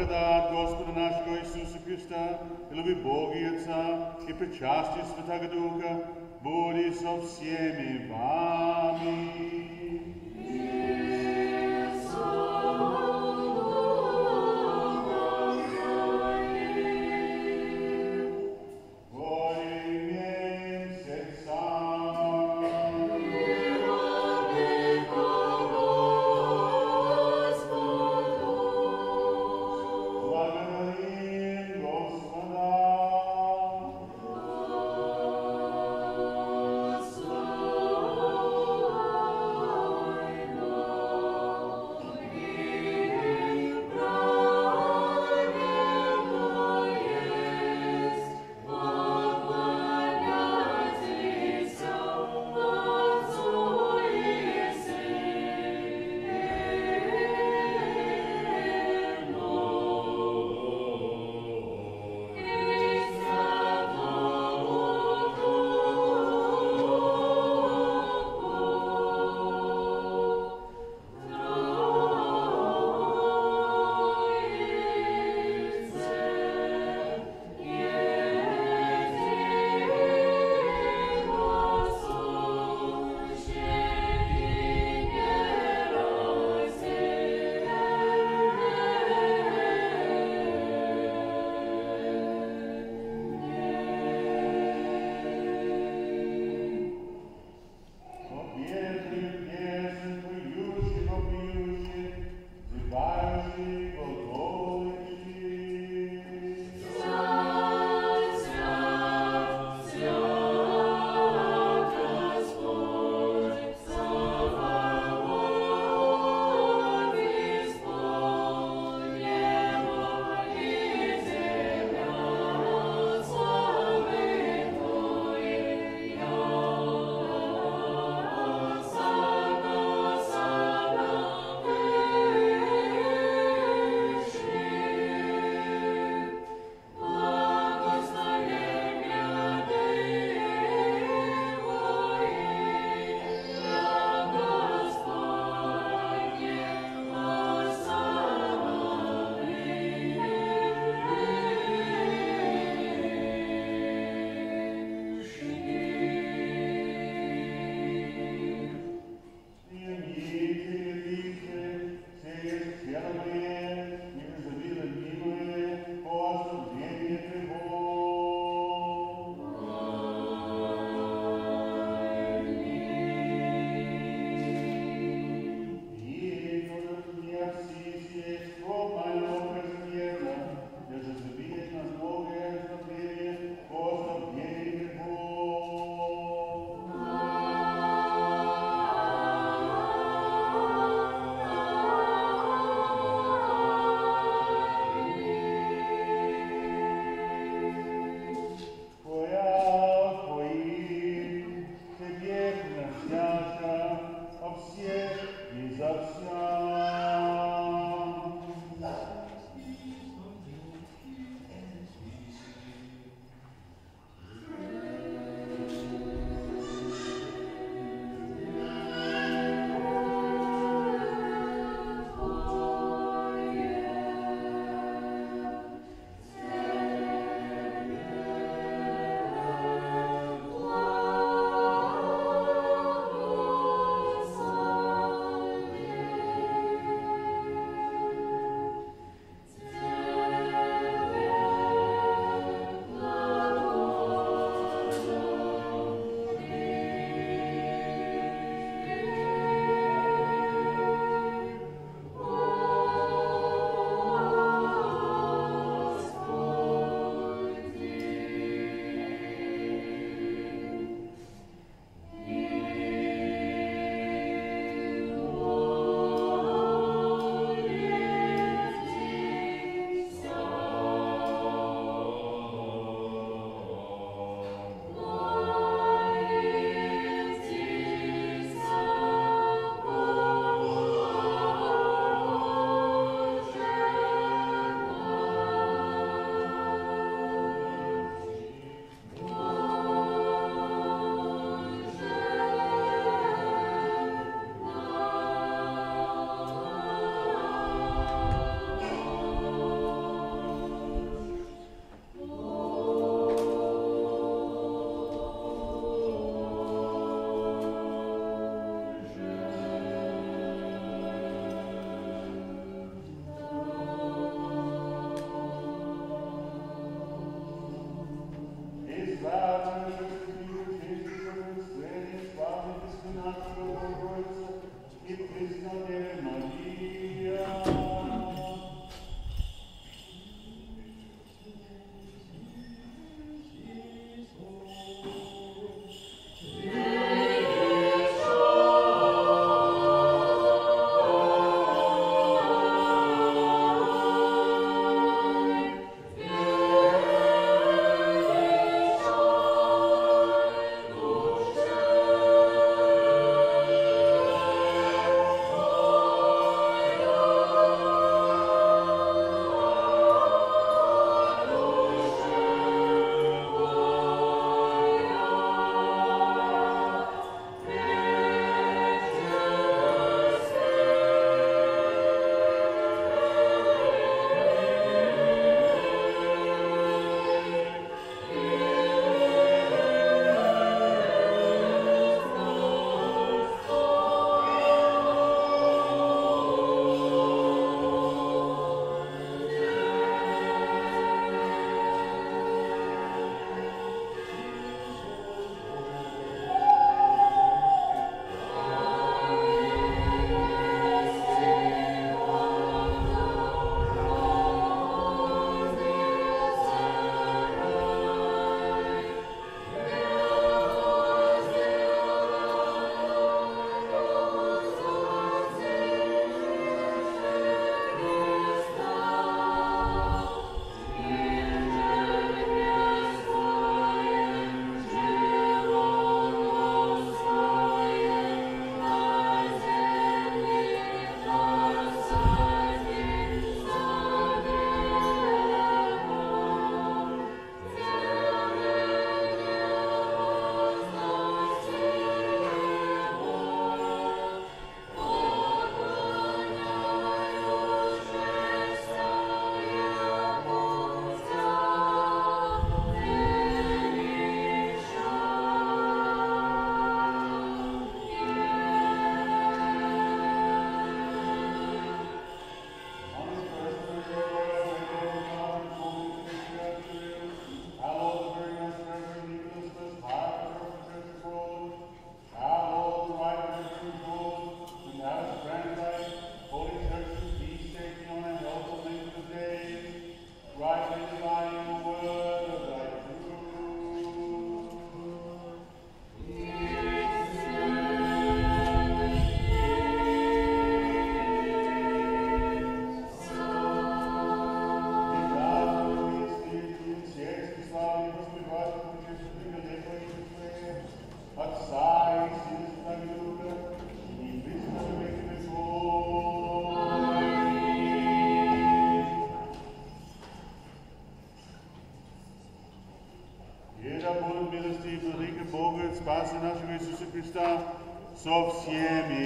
благодать Господа нашего Иисуса Христа, и любви Бога и Отца, и причастие Святаго Духа, будет со всеми вами. Господа.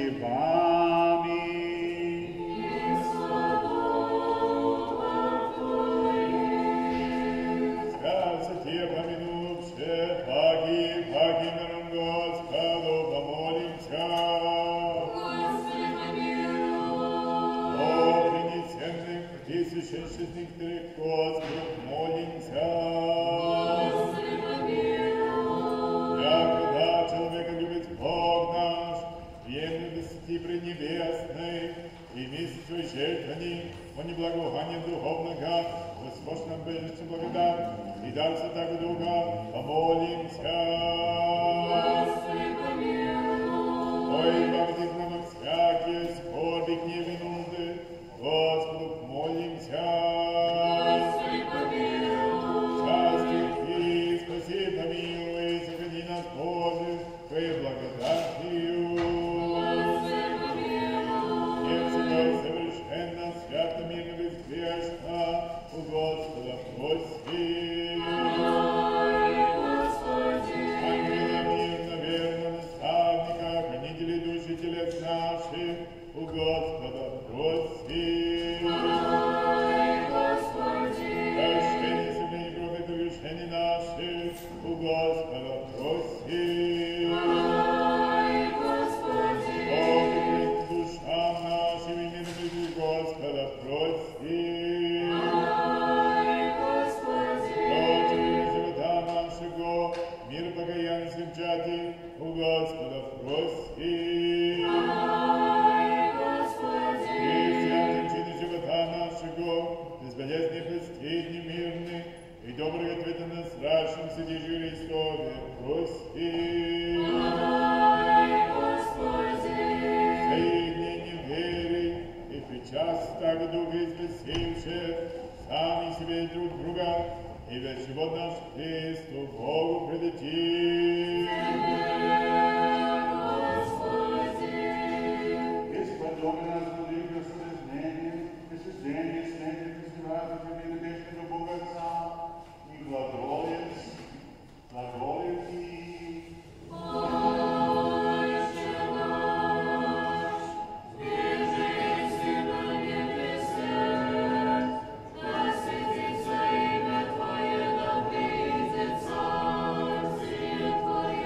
вами. Скажите, помянувшие, паки миром Господу, помолимся. О, принесенных и священных Господу, молимся. Когда человека любит Бог наш, премудрости пренебесной, и месяцевой жертвани, о неблагоухании духовного, восхожденном божестве благодать, и дарся так Духа, помолимся. Ой, избавьте нам от всякие скорби, гневы, нужды, Господу молимся. Царствуй, спаси, помилуй, сохрани нас, Боже, Твоей благодатью. Совершенно, свято, мирно, безгрешно, у Господа просим. Ангела мирно, верно, наставника, хранителей души телес наших, у Господа просим. Прощение земли проклятых грешений наших, у Господа просим. Господа просим. Прочим живота нашего, мир покаянным чати, у Господа просим. Христианин чини живота нашего, безболезненный, последний, мирный, и добрый ответа на страшном сидящем Христове просим. Соединение веры, час так Дух избесивших, сами себе и друг друга, и весь живот наш Христу Богу предадим. Исподоби нас, Владыка, созидание, святых Христовых, Небесного Бога Отца, и глаголем Ти. Твое, да придет царствие Твое.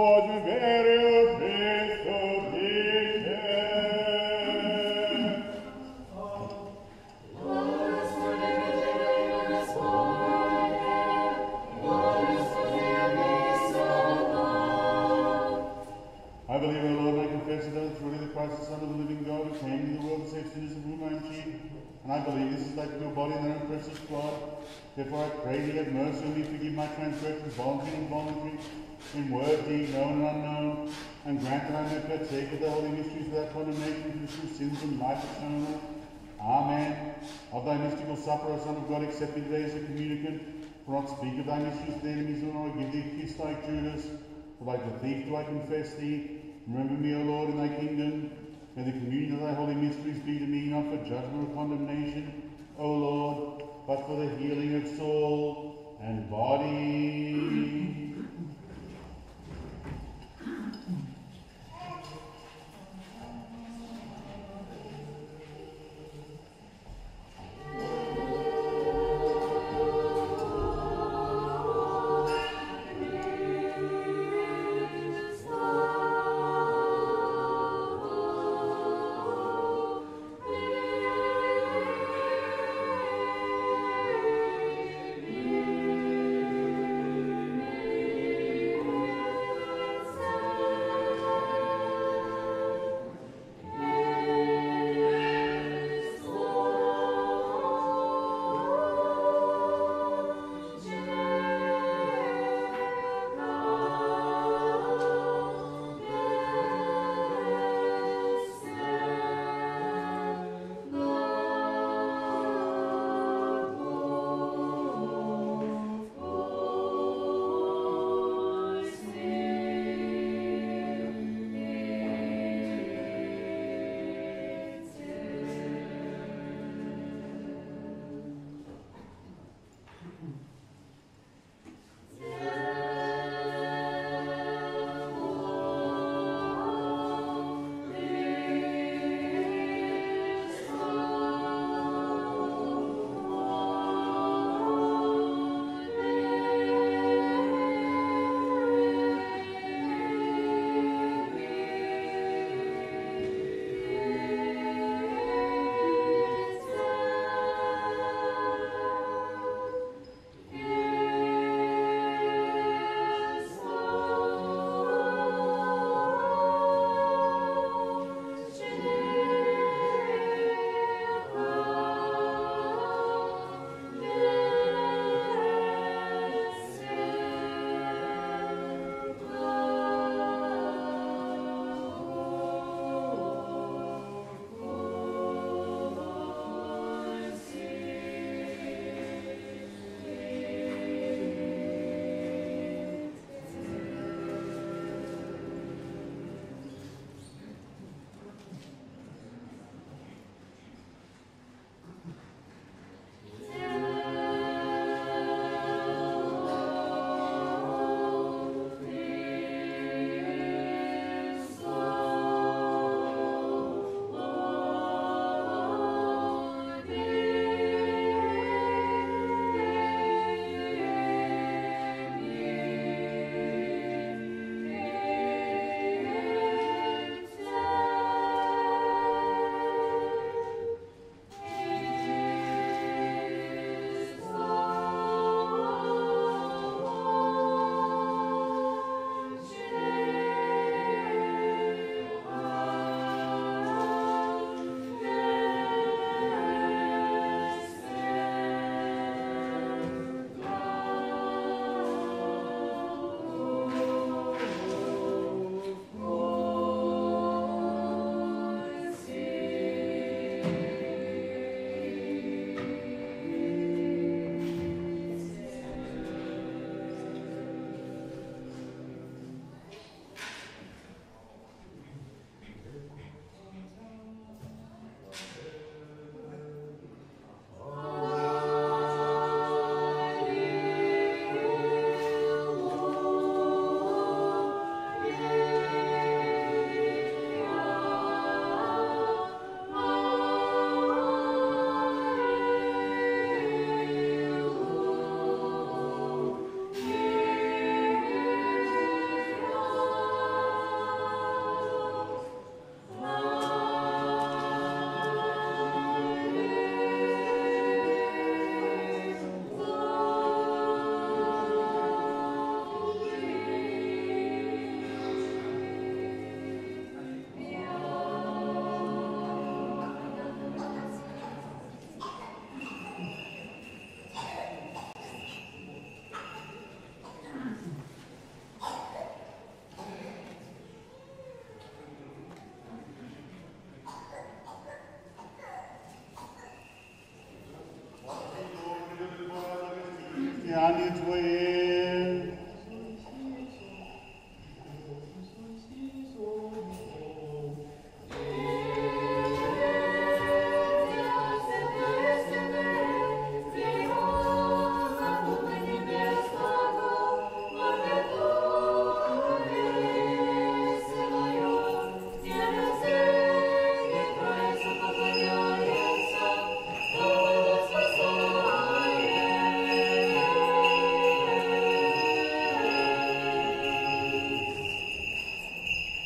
Господи, верю приступите. I believe, O Lord, and I confess that thou art truly the Christ, the Son of the living God, who came into the world to save sinners, of whom I am chief. And I believe this is thy pure body and thy own precious blood. Therefore I pray thee, have mercy on me, forgive my transgressions, voluntary and involuntary, in word, deed, known and unknown, and grant that I may partake of the holy mysteries without condemnation for the true sins and life eternal. Amen. Of thy mystical supper, O Son of God, accept me today as a communicant, for not speak of thy mysteries to the enemies, nor give thee a kiss like Judas, for like the thief do I confess thee. Remember me, O Lord, in thy kingdom. May the communion of thy holy mysteries be to me not for judgment or condemnation, O Lord, but for the healing of soul and body.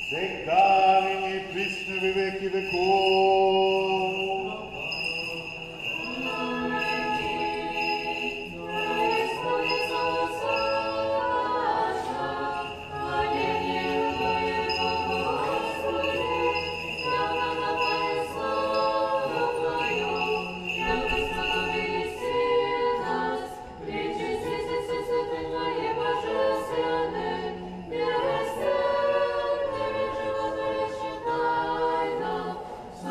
сега и присно во веки веков. Thank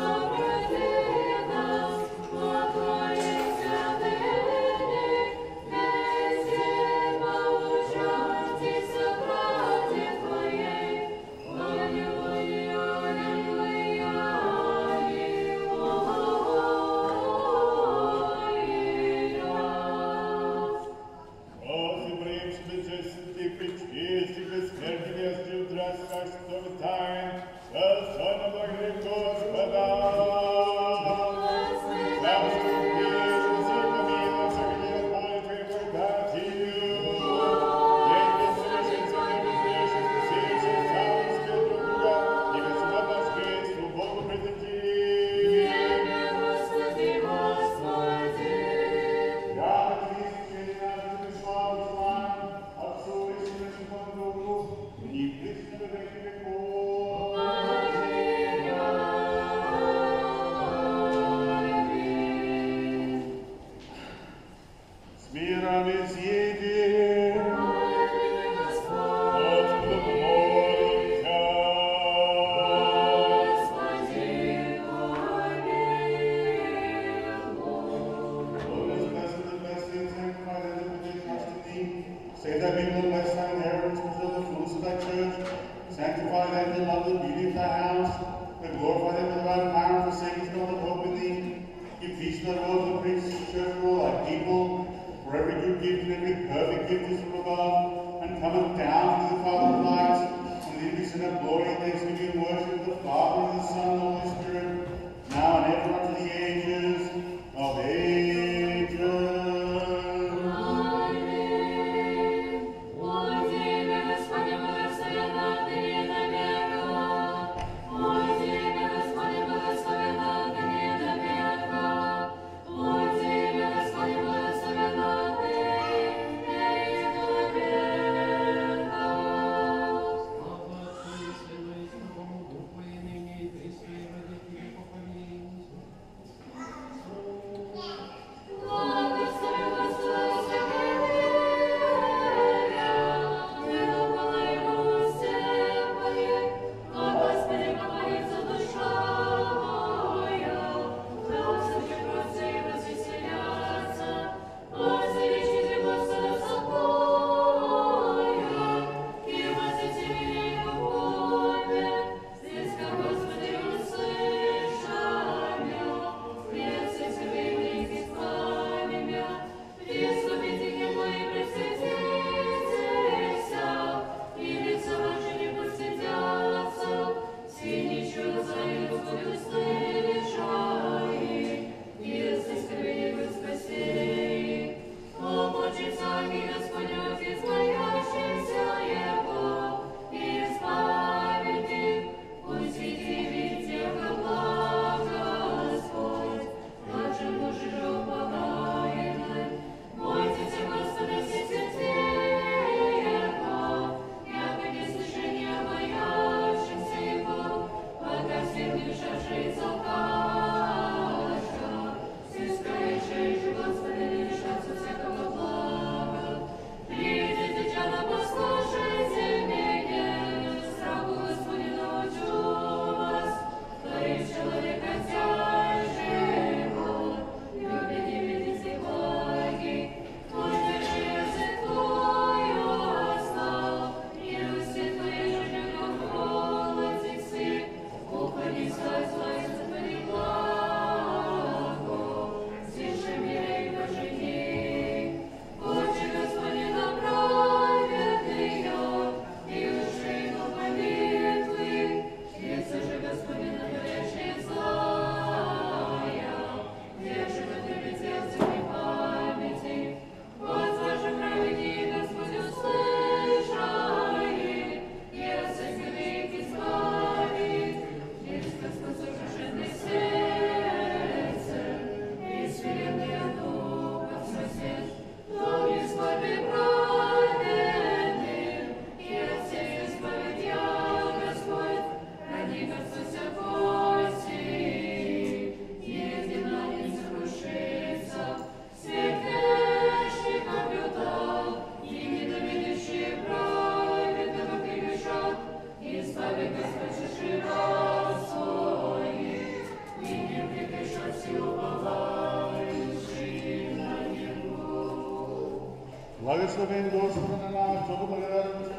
Благословен Господа на нашого Бога,